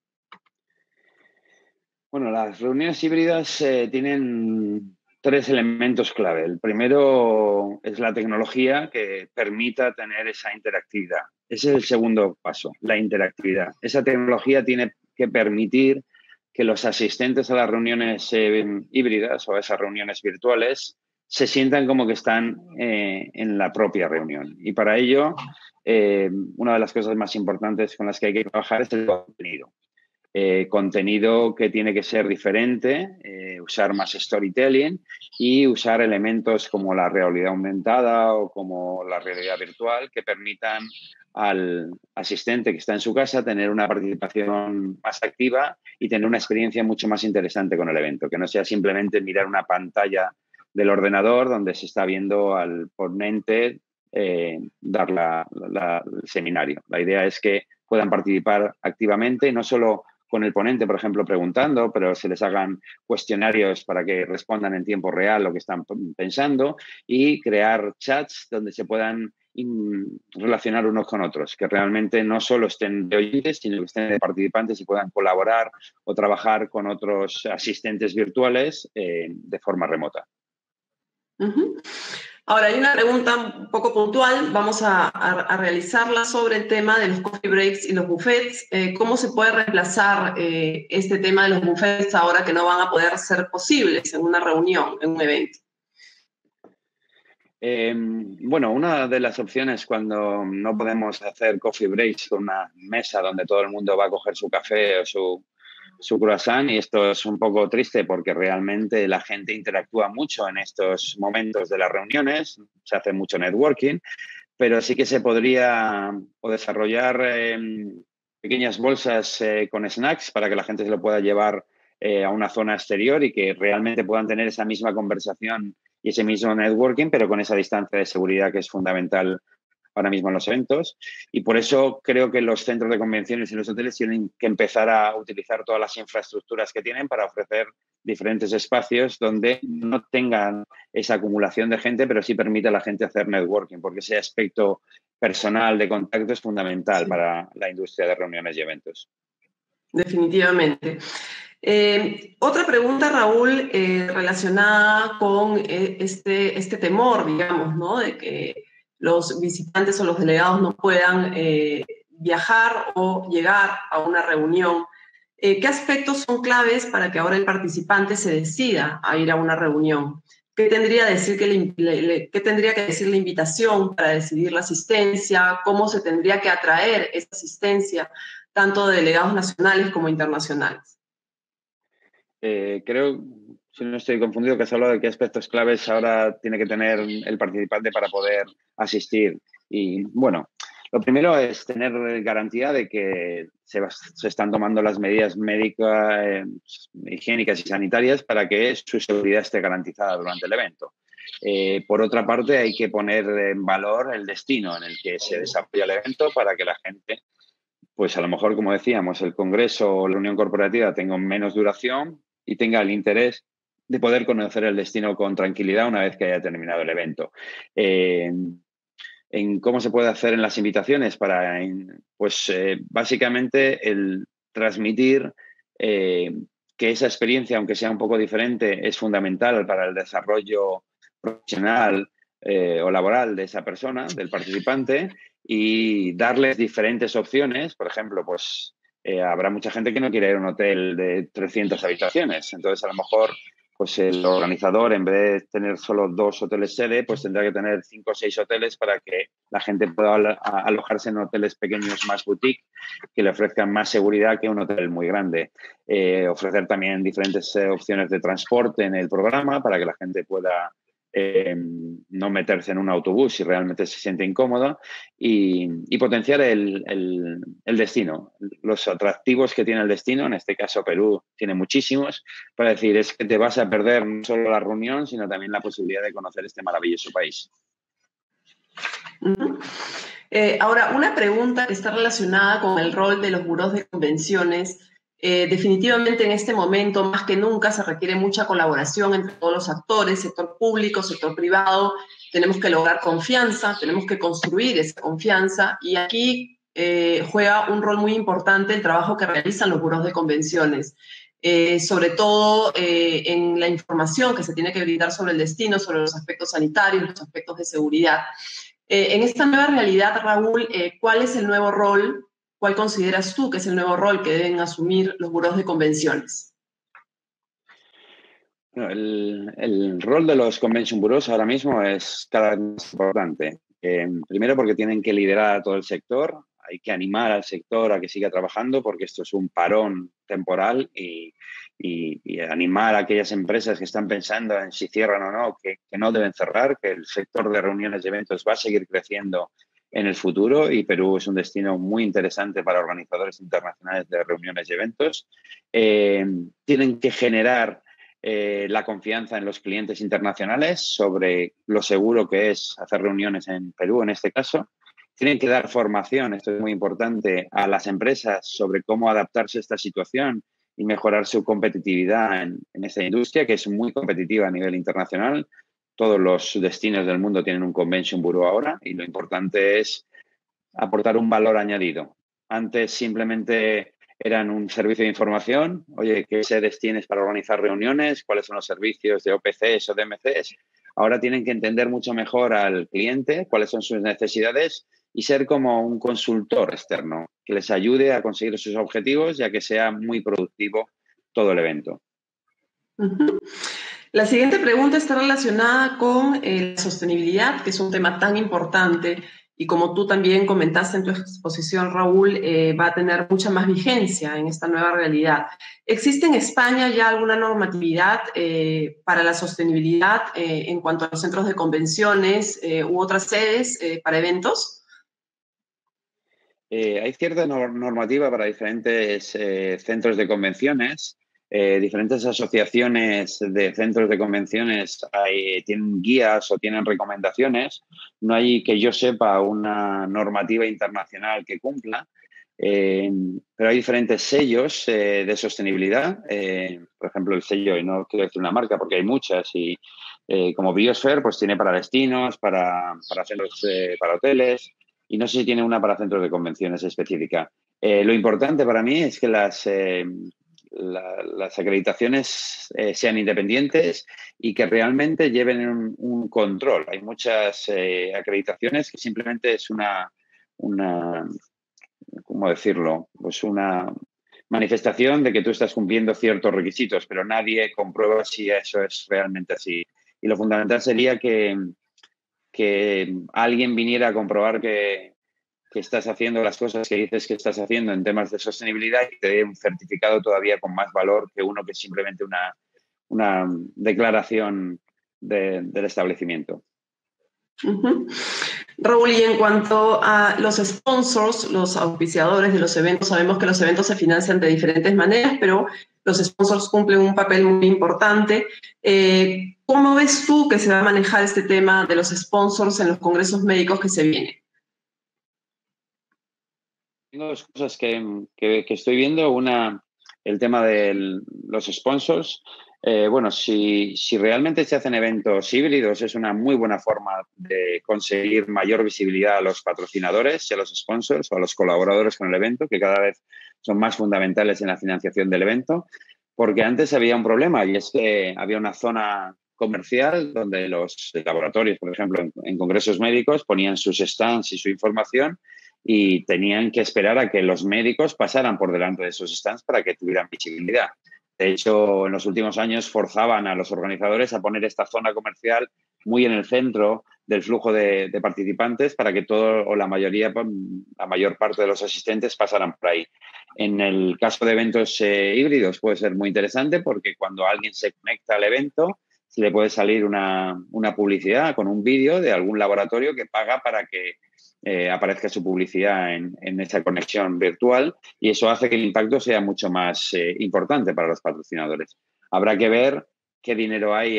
Bueno, las reuniones híbridas tienen 3 elementos clave. El primero es la tecnología que permita tener esa interactividad. Ese es el segundo paso, la interactividad. Esa tecnología tiene que permitir que los asistentes a las reuniones híbridas o a esas reuniones virtuales se sientan como que están en la propia reunión. Y para ello, una de las cosas más importantes con las que hay que trabajar es el contenido. Contenido que tiene que ser diferente, usar más storytelling y usar elementos como la realidad aumentada o como la realidad virtual que permitan al asistente que está en su casa tener una participación más activa y tener una experiencia mucho más interesante con el evento, que no sea simplemente mirar una pantalla del ordenador donde se está viendo al ponente dar el seminario. La idea es que puedan participar activamente, no solo con el ponente, por ejemplo, preguntando, pero se les hagan cuestionarios para que respondan en tiempo real lo que están pensando y crear chats donde se puedan relacionar unos con otros, que realmente no solo estén de oyentes, sino que estén de participantes y puedan colaborar o trabajar con otros asistentes virtuales de forma remota. Uh-huh. Ahora, hay una pregunta un poco puntual, vamos a realizarla sobre el tema de los coffee breaks y los buffets. ¿Cómo se puede reemplazar este tema de los buffets ahora que no van a poder ser posibles en una reunión, en un evento? Bueno, una de las opciones cuando no podemos hacer coffee breaks con una mesa donde todo el mundo va a coger su café o su croissant, y esto es un poco triste porque realmente la gente interactúa mucho en estos momentos de las reuniones, se hace mucho networking, pero sí que se podría desarrollar pequeñas bolsas con snacks para que la gente se lo pueda llevar a una zona exterior y que realmente puedan tener esa misma conversación y ese mismo networking, pero con esa distancia de seguridad que es fundamental ahora mismo en los eventos, y por eso creo que los centros de convenciones y los hoteles tienen que empezar a utilizar todas las infraestructuras que tienen para ofrecer diferentes espacios donde no tengan esa acumulación de gente, pero sí permite a la gente hacer networking, porque ese aspecto personal de contacto es fundamental Sí, para la industria de reuniones y eventos. definitivamente. Otra pregunta, Raúl, relacionada con este temor, digamos, ¿no? De que los visitantes o los delegados no puedan viajar o llegar a una reunión. ¿Qué aspectos son claves para que ahora el participante se decida a ir a una reunión? ¿Qué tendría, qué tendría que decir la invitación para decidir la asistencia? ¿Cómo se tendría que atraer esa asistencia, tanto de delegados nacionales como internacionales? Creo, si no estoy confundido, que has hablado de qué aspectos claves ahora tiene que tener el participante para poder asistir. Y bueno, lo primero es tener garantía de que se están tomando las medidas médicas, higiénicas y sanitarias para que su seguridad esté garantizada durante el evento. Por otra parte, hay que poner en valor el destino en el que se desarrolla el evento para que la gente, pues a lo mejor, como decíamos, el congreso o la reunión corporativa tenga menos duración y tenga el interés de poder conocer el destino con tranquilidad una vez que haya terminado el evento. En cómo se puede hacer en las invitaciones pues básicamente el transmitir que esa experiencia, aunque sea un poco diferente, es fundamental para el desarrollo profesional o laboral de esa persona, del participante, y darles diferentes opciones. Por ejemplo, pues habrá mucha gente que no quiere ir a un hotel de 300 habitaciones. Entonces, a lo mejor, pues el organizador, en vez de tener solo 2 hoteles sede, pues tendrá que tener 5 o 6 hoteles para que la gente pueda alojarse en hoteles pequeños más boutique, que le ofrezcan más seguridad que un hotel muy grande. Ofrecer también diferentes opciones de transporte en el programa para que la gente pueda no meterse en un autobús si realmente se siente incómoda y potenciar el destino, los atractivos que tiene el destino. En este caso, Perú tiene muchísimos, para decir, es que te vas a perder no solo la reunión, sino también la posibilidad de conocer este maravilloso país. Uh-huh. Ahora, una pregunta que está relacionada con el rol de los burós de convenciones. Definitivamente en este momento, más que nunca, se requiere mucha colaboración entre todos los actores, sector público, sector privado. Tenemos que lograr confianza, tenemos que construir esa confianza y aquí juega un rol muy importante el trabajo que realizan los burós de convenciones. Sobre todo en la información que se tiene que brindar sobre el destino, sobre los aspectos sanitarios, los aspectos de seguridad. En esta nueva realidad, Raúl, ¿cuál es el nuevo rol? ¿Cuál consideras tú que es el nuevo rol que deben asumir los burós de convenciones? Bueno, el rol de los convention bureaus ahora mismo es cada vez más importante. Primero porque tienen que liderar a todo el sector, hay que animar al sector a que siga trabajando porque esto es un parón temporal y animar a aquellas empresas que están pensando en si cierran o no, que no deben cerrar, que el sector de reuniones y eventos va a seguir creciendo en el futuro y Perú es un destino muy interesante para organizadores internacionales de reuniones y eventos. Tienen que generar la confianza en los clientes internacionales sobre lo seguro que es hacer reuniones en Perú, en este caso. Tienen que dar formación, esto es muy importante, a las empresas sobre cómo adaptarse a esta situación y mejorar su competitividad en esta industria, que es muy competitiva a nivel internacional. Todos los destinos del mundo tienen un Convention Bureau ahora y lo importante es aportar un valor añadido. Antes simplemente eran un servicio de información. Oye, ¿qué sedes tienes para organizar reuniones? ¿Cuáles son los servicios de OPCs o de MCs? Ahora tienen que entender mucho mejor al cliente, cuáles son sus necesidades y ser como un consultor externo que les ayude a conseguir sus objetivos ya que sea muy productivo todo el evento. Uh-huh. La siguiente pregunta está relacionada con la sostenibilidad, que es un tema tan importante y como tú también comentaste en tu exposición, Raúl, va a tener mucha más vigencia en esta nueva realidad. ¿Existe en España ya alguna normatividad para la sostenibilidad en cuanto a los centros de convenciones u otras sedes para eventos? Hay cierta normativa para diferentes centros de convenciones. diferentes asociaciones de centros de convenciones tienen guías o tienen recomendaciones. No hay, que yo sepa, una normativa internacional que cumpla, pero hay diferentes sellos de sostenibilidad. Por ejemplo, el sello, y no quiero decir una marca porque hay muchas, y como Biosphere, pues tiene para destinos, para centros, para hoteles, y no sé si tiene una para centros de convenciones específica. Lo importante para mí es que las acreditaciones sean independientes y que realmente lleven un control. Hay muchas acreditaciones que simplemente es una, ¿cómo decirlo? Pues una manifestación de que tú estás cumpliendo ciertos requisitos, pero nadie comprueba si eso es realmente así. Y lo fundamental sería que alguien viniera a comprobar que estás haciendo las cosas que dices que estás haciendo en temas de sostenibilidad y te dé un certificado todavía con más valor que uno que es simplemente una declaración del establecimiento. Uh-huh. Raúl, y en cuanto a los sponsors, los auspiciadores de los eventos, sabemos que los eventos se financian de diferentes maneras, pero los sponsors cumplen un papel muy importante. ¿Cómo ves tú que se va a manejar este tema de los sponsors en los congresos médicos que se vienen? Tengo dos cosas que estoy viendo. Una, el tema de los sponsors. Bueno, si realmente se hacen eventos híbridos, es una muy buena forma de conseguir mayor visibilidad a los patrocinadores y a los sponsors o a los colaboradores con el evento, que cada vez son más fundamentales en la financiación del evento, porque antes había un problema y es que había una zona comercial donde los laboratorios, por ejemplo, en congresos médicos, ponían sus stands y su información y tenían que esperar a que los médicos pasaran por delante de esos stands para que tuvieran visibilidad. De hecho, en los últimos años forzaban a los organizadores a poner esta zona comercial muy en el centro del flujo de participantes para que todo o la mayor parte de los asistentes pasaran por ahí. En el caso de eventos híbridos puede ser muy interesante porque cuando alguien se conecta al evento, se le puede salir una publicidad con un vídeo de algún laboratorio que paga para que aparezca su publicidad en esa conexión virtual, y eso hace que el impacto sea mucho más importante para los patrocinadores. Habrá que ver qué dinero hay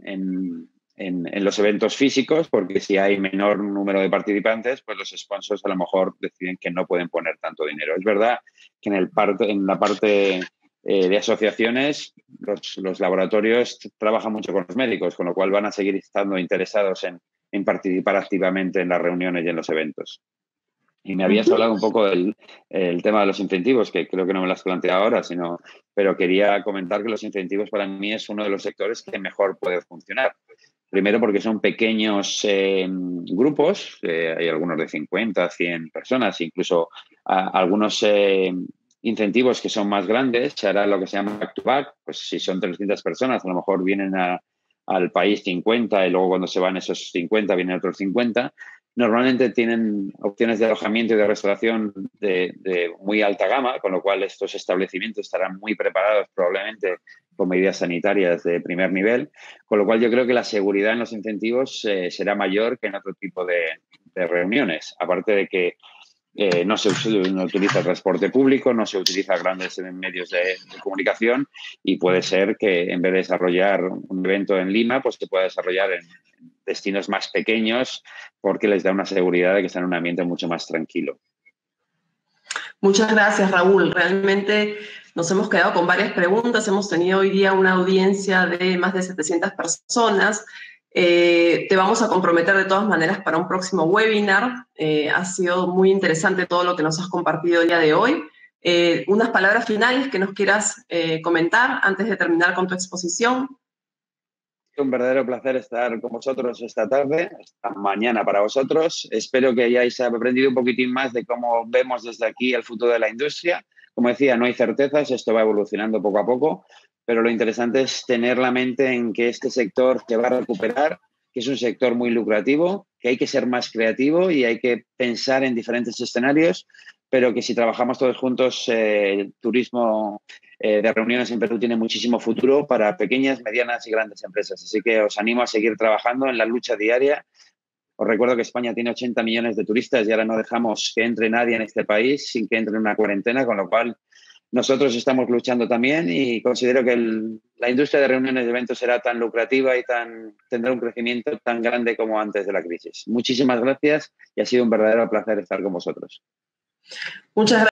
en los eventos físicos, porque si hay menor número de participantes, pues los sponsors a lo mejor deciden que no pueden poner tanto dinero. Es verdad que en la parte de asociaciones, los laboratorios trabajan mucho con los médicos, con lo cual van a seguir estando interesados en participar activamente en las reuniones y en los eventos. Y me habías hablado un poco del tema de los incentivos, que creo que no me lo has planteado ahora, pero quería comentar que los incentivos para mí es uno de los sectores que mejor puede funcionar. Primero porque son pequeños grupos, hay algunos de 50, 100 personas, incluso algunos incentivos que son más grandes, se hará lo que se llama back-to-back, pues si son 300 personas, a lo mejor vienen al país 50 y luego cuando se van esos 50 vienen otros 50. Normalmente tienen opciones de alojamiento y de restauración de muy alta gama, con lo cual estos establecimientos estarán muy preparados probablemente con medidas sanitarias de primer nivel, con lo cual yo creo que la seguridad en los incentivos será mayor que en otro tipo de reuniones, aparte de que no utiliza transporte público, no se utiliza grandes medios de comunicación y puede ser que en vez de desarrollar un evento en Lima, pues se pueda desarrollar en destinos más pequeños porque les da una seguridad de que están en un ambiente mucho más tranquilo. Muchas gracias, Raúl. Realmente nos hemos quedado con varias preguntas. Hemos tenido hoy día una audiencia de más de 700 personas. Te vamos a comprometer de todas maneras para un próximo webinar. Ha sido muy interesante todo lo que nos has compartido el día de hoy. Unas palabras finales que nos quieras comentar antes de terminar con tu exposición. Un verdadero placer estar con vosotros esta tarde, esta mañana para vosotros. Espero que hayáis aprendido un poquitín más de cómo vemos desde aquí el futuro de la industria. Como decía, no hay certezas, esto va evolucionando poco a poco, pero lo interesante es tener la mente en que este sector se va a recuperar, que es un sector muy lucrativo, que hay que ser más creativo y hay que pensar en diferentes escenarios, pero que si trabajamos todos juntos, el turismo de reuniones en Perú tiene muchísimo futuro para pequeñas, medianas y grandes empresas. Así que os animo a seguir trabajando en la lucha diaria. Os recuerdo que España tiene 80 millones de turistas y ahora no dejamos que entre nadie en este país sin que entre en una cuarentena, con lo cual nosotros estamos luchando también y considero que la industria de reuniones y eventos será tan lucrativa y tendrá un crecimiento tan grande como antes de la crisis. Muchísimas gracias y ha sido un verdadero placer estar con vosotros. Muchas gracias.